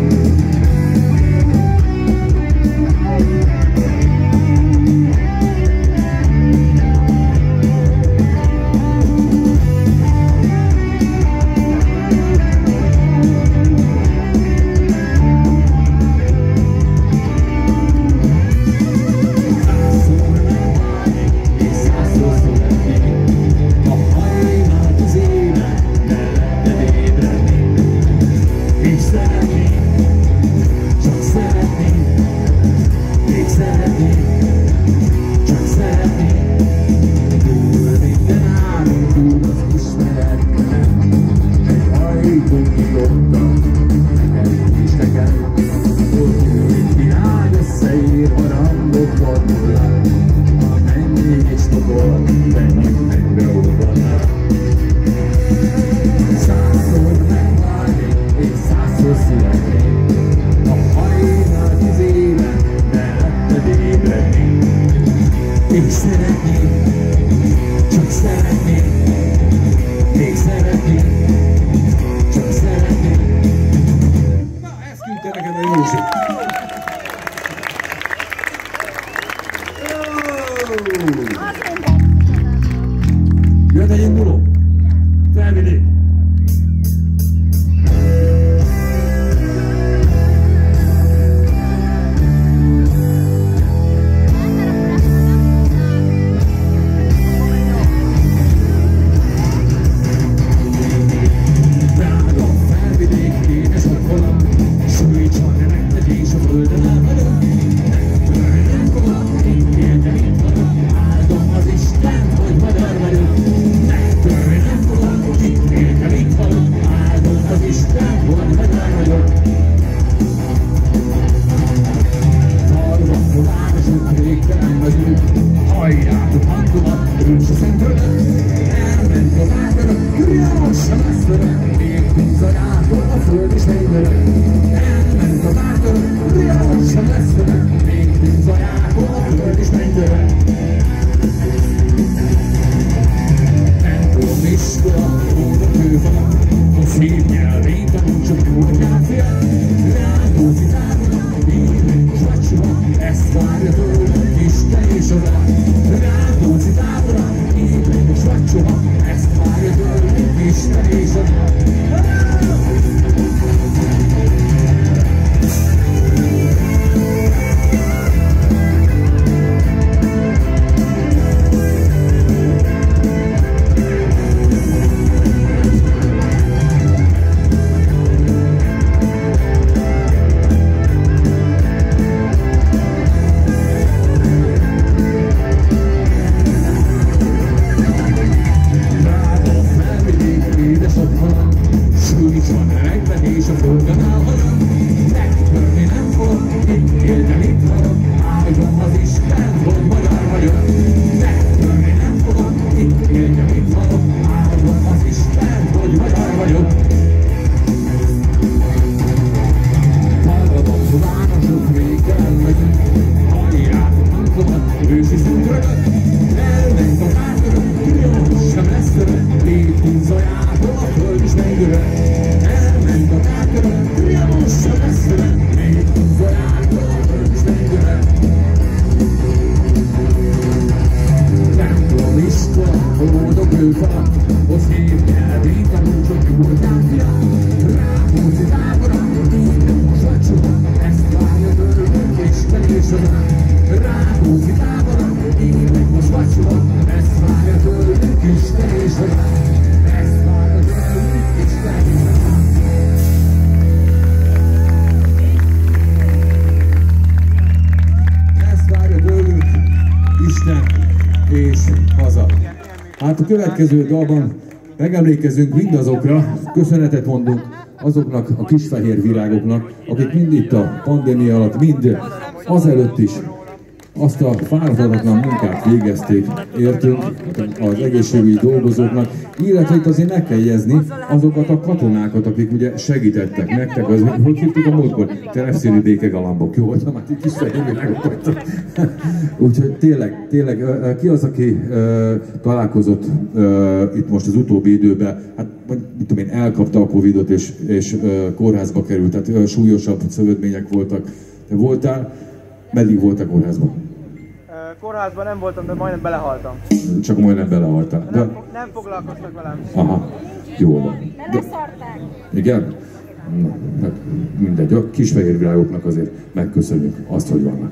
Még szeretni, csak szeretni, még szeretni, csak szeretni. Na, ezt küldte neked a Józsi. Jött egy induló. Felvidék. ős a szentőrök, elment a vágörök, gyorsan messzörök, még bizonyától a föld is megörök. Elment a vágörök, gyorsan messzörök, még bizonyától a föld is megörök. Templom iskola, óra kőfalak, a szép nyelvén tanul csak jó gyáfja. Rákóczi tábora, élünk és vagy soha, ezt várja tőlünk Isten és az Atya. Rákóczi tábora, élünk és vagy soha, ezt várja tőlünk Isten és az Atya. Hát a következő dalban megemlékezünk mindazokra, köszönetet mondunk azoknak a kisfehér virágoknak, akik mind itt a pandémia alatt, mind azelőtt is azt a fáradhatatlan munkát végezték, értünk az egészségügyi dolgozóknak, illetve itt azért meg kell jegyezni azokat a katonákat, akik ugye segítettek nektek, az, hogy hívtuk a múltkor, terepszéri békegalambok, jó voltam, hát itt is megoktattak. Úgyhogy tényleg, ki az, aki találkozott itt most az utóbbi időben, hát mit tudom én, elkapta a Covidot és kórházba került, tehát súlyosabb szövődmények voltak. Te voltál? Meddig voltál kórházban? Kórházban nem voltam, de majdnem belehaltam. Csak majdnem belehaltál. De... Nem foglalkoztak velem. Aha, jó van. Beleszarták. Igen? Na, hát mindegy, a kisfehér virágoknak azért megköszönjük azt, hogy vannak.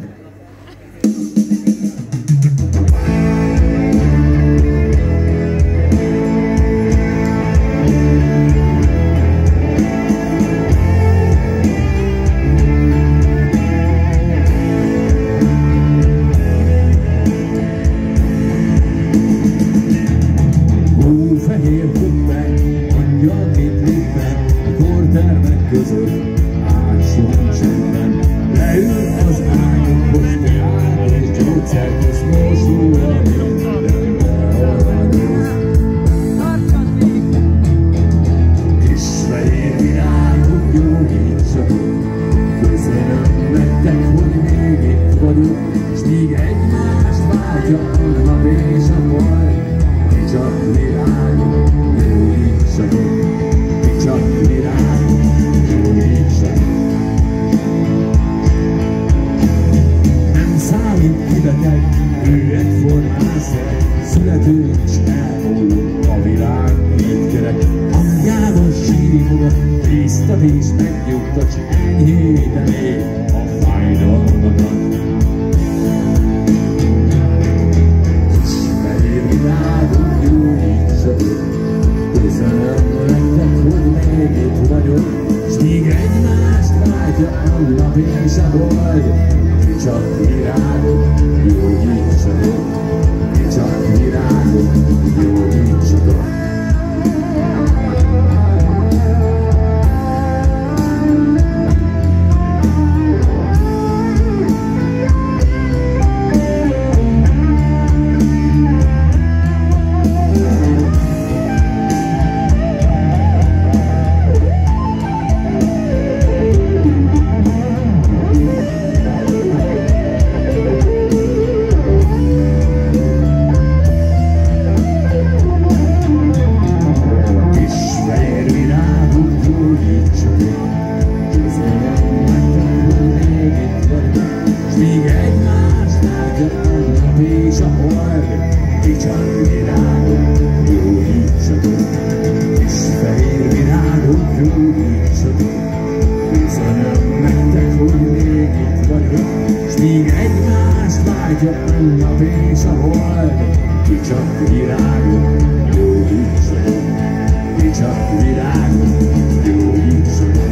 mi csak virágok, gyógyítsanak, mi csak virágok, gyógyítsanak.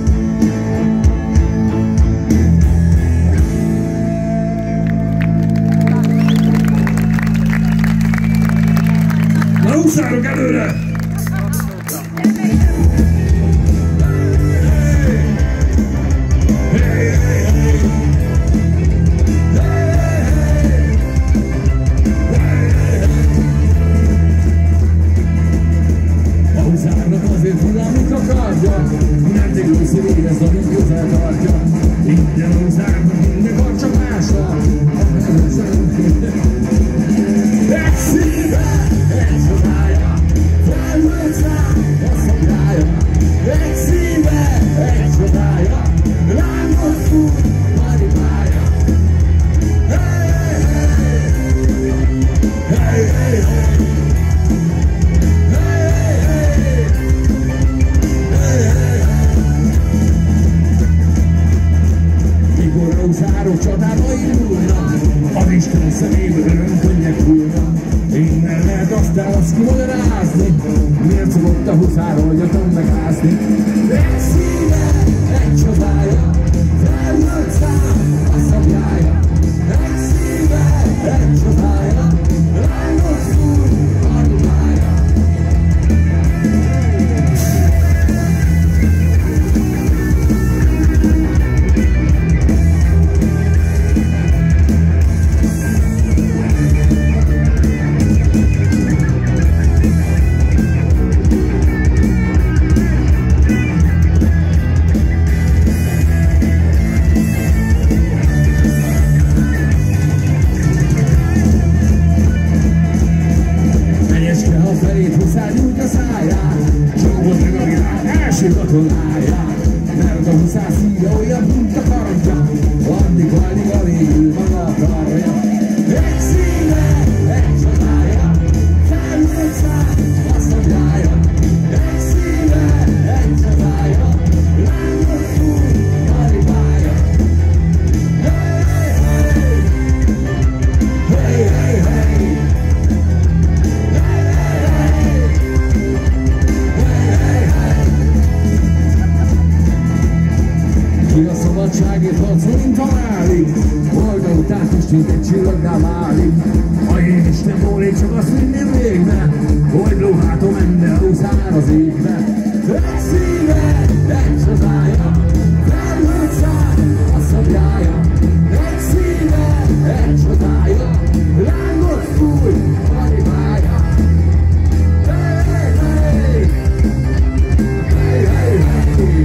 Na, húszárok előre! Azért hullámik a kardja, nem tégőszi érezd, amit közel tartja. Minden húzárnak minden karcsa másra. Egy szíve, egy csodája, felhőt szám, a szabjája. Egy szíve, egy csodája, lángot fut, maribája. Hey, hey, hey, hey, hey. Húzárok csatába indulnak, az Isten szeméből örömkönnyek hullnak. Innen lehet aztán azt kimagyarázni, miért szokott a huszárról gyakorlatilag megázni. Egy szíve, egy csodája, felhőt szám, a szabjája. Egy szíve, egy csodája, lángot fúr, a ruhája. Mert a huszár szíve olyan, mint a kardja, addig alig ül maga a karja. Egy szíve, egy csodája, felhőt szám, a szabjája. Egy szíve, egy csodája, lángot fúr, maribája. Hey, hey, hey, hey, hey. Ki a szabadságért harcol, mint halálig, oldal után testünk egy csillagnál válik. Ha én is nem volnék, csak azt minden végbe, hogy lóhátom menne a huszár az égbe. Egy szíve, egy csodája, felhőt szám, a szabjája. Egy szíve, egy csodája, lángot fúj, maribája. Hey, hey, hey, hey, hey.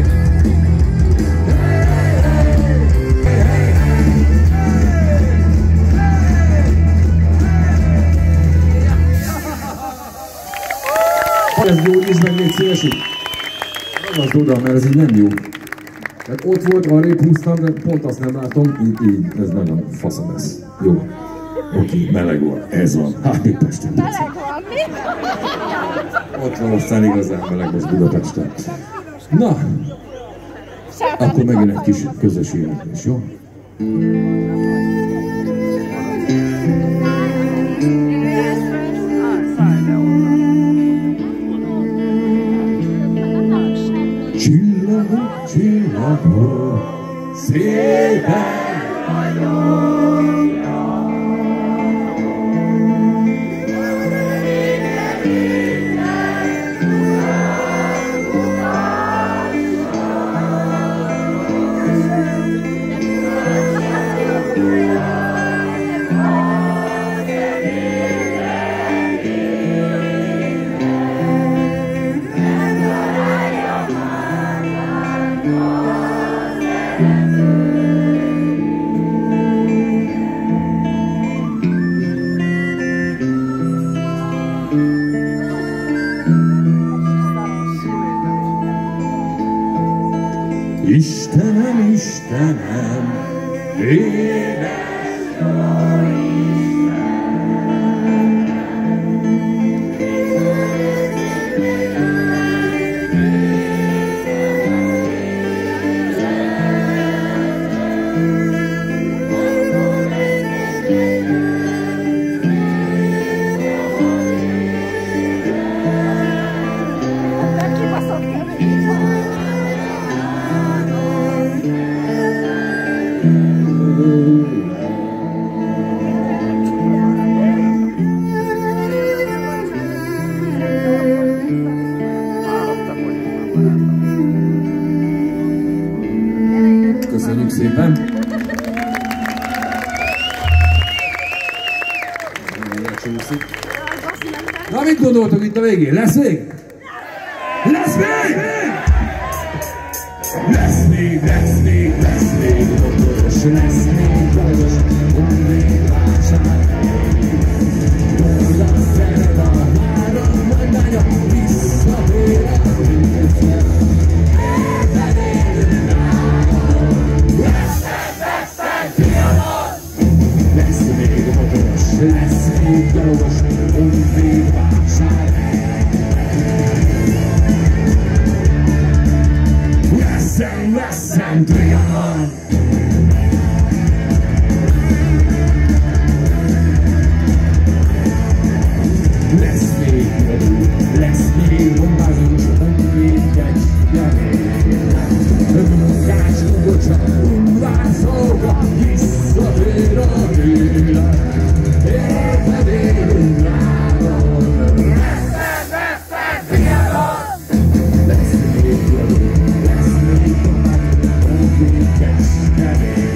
Ez gyógyíts meg, légy szívesít. Ragaszd oda, mert ez így nem jó. Tehát ott volt, arrébb húztam, de pont azt nem látom, így, ez nagyon faszom lesz. Jó. Oké, meleg van, ez van. Hát, itt Pesten. Meleg van, mi? Ott van aztán igazán meleg most Budapesten. Na, akkor megint egy kis közös éneklés, jó? Csillagok, csillagok, szépen vagyok. Istenem, Istenem, édes jó Isten. Na, mit gondoltok itt a végén? Lesz még? Lesz még! Lesz még, lesz még, lesz még motoros, lesz még boros, Honvéd vásárhely. Oda szeret a három mondanya, visszatér a vízre. Érted élünk álmodon, veszem, fiatal! Lesz még motoros, lesz még gyalogos, Honvéd vásárhely. Leszen, Trianon! Lesz még vadul, lesz még bombázós, Honvéd kecskemény. Munkás kugocsa, unvászolga, visszatér a élet. Érted élünk rágon, leszen, Trianon! Lesz még vadul, lesz még bombázós, Honvéd kecskemény.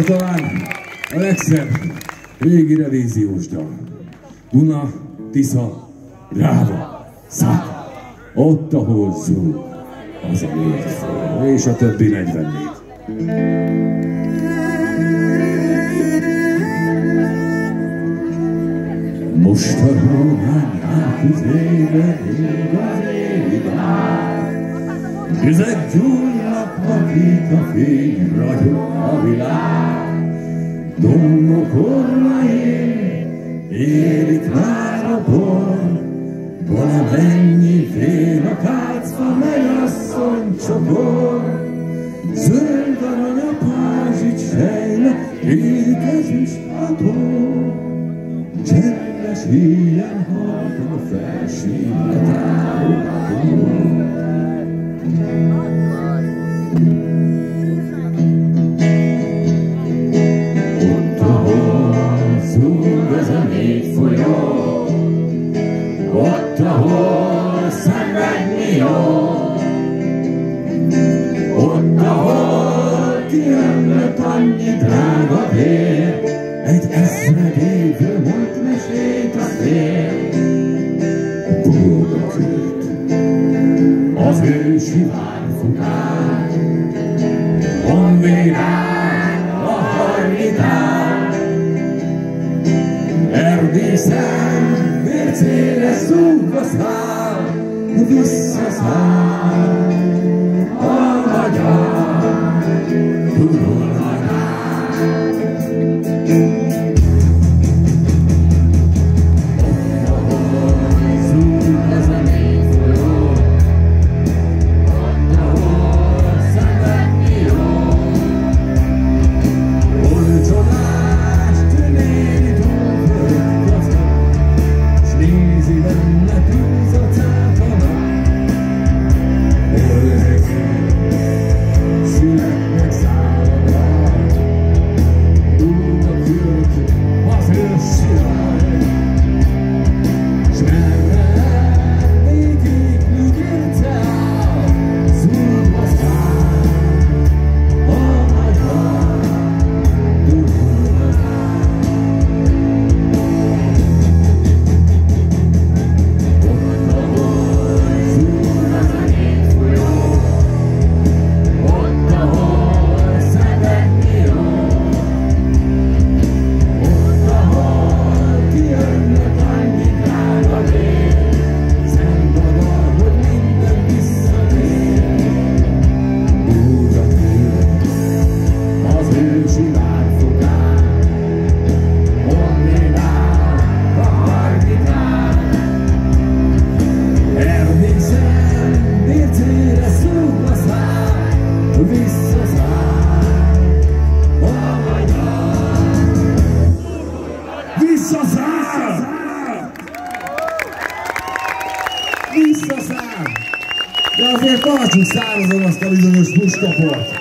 Akkor talán a legszebb régi revíziós dal. Duna, Tisza, Dráva, Szák, ott, ahol zúg, az a létfolyó, és a többi 44. Most a román átüzébe ég az ég át, tüzek gyúlnak, akik a fény ragyog a világ. Dombok orrain érik már a bor, valamennyi fél a kácfa, mennyasszony csokor. Zöld arany a pázsit sejle, kék ezüst a tó. Csendes híján halkan felsín a távoltó. Ott, ahol zúg ez a négy folyó, ott, ahol szenvedni jó, ott, ahol kiömlött annyi drága vér, egy ezredékről mond mesét a szél. Budakürt az ősi várfogán, honvédán a hargitán, Erdészen mércére zúgva száll, visszaszáll a magyar Dunaján. Visszaszáll! De azért tartsuk szárazon azt a bizonyos puskaport!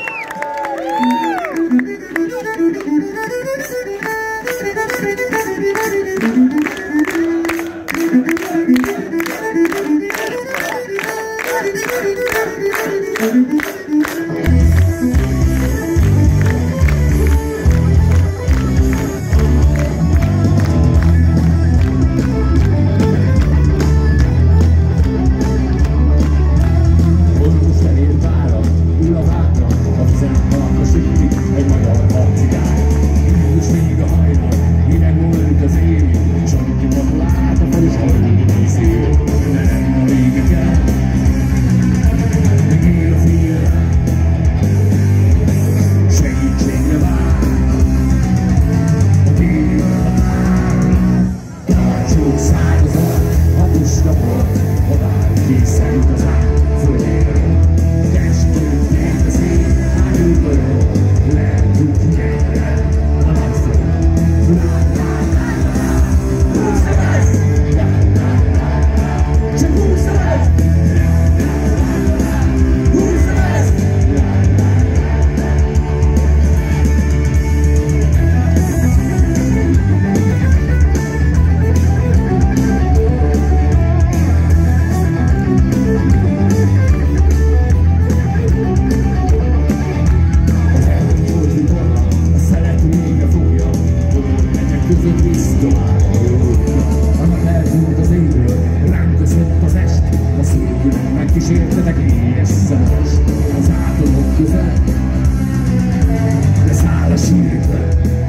között vissztovább a jókra. Annak eltűnt az égről, ránk köszönt az est, a szélkülön megkísértetek éjes szemes. Az átomok között leszáll a sírkör,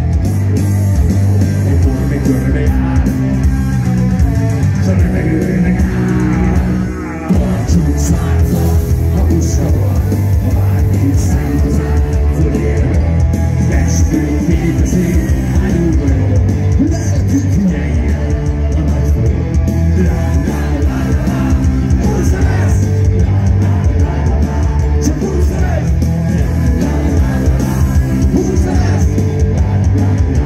egy bormi körbe jár, s a levegőnek áll. Tartsunk százat, a puska van, a bárki szent az át fölérve. Testünk féteszi, hányunk vagyok, lelkünk figyeljen a nagy folyó. La-la-la-la-la, húzza lesz! La-la-la-la-la, csak húzza lesz! La-la-la-la-la, húzza lesz! La-la-la-la-la.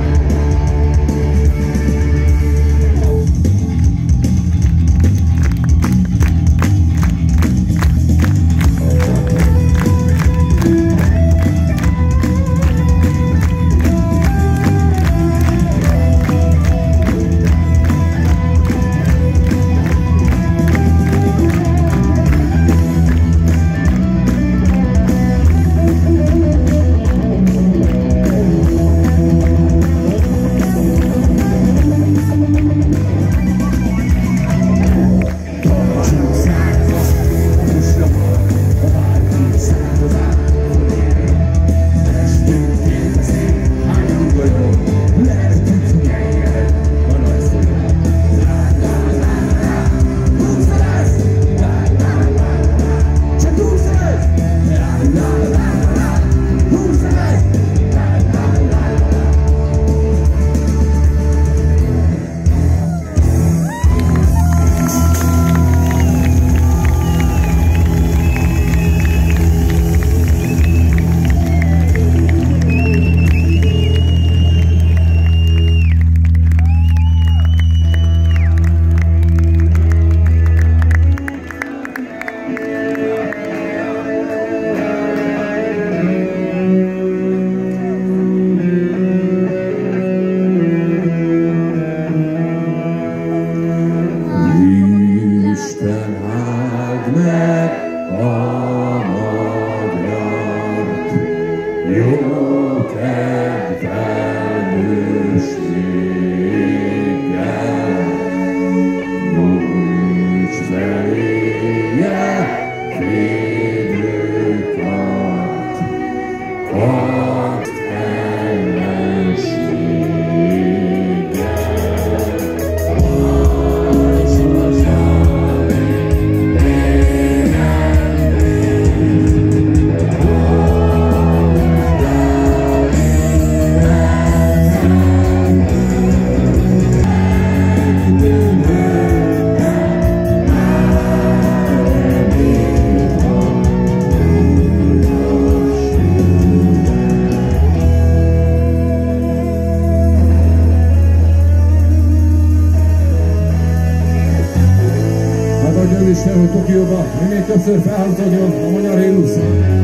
Isten, hogy Tokióban minél többször felhúzódjon a magyar Hélusz.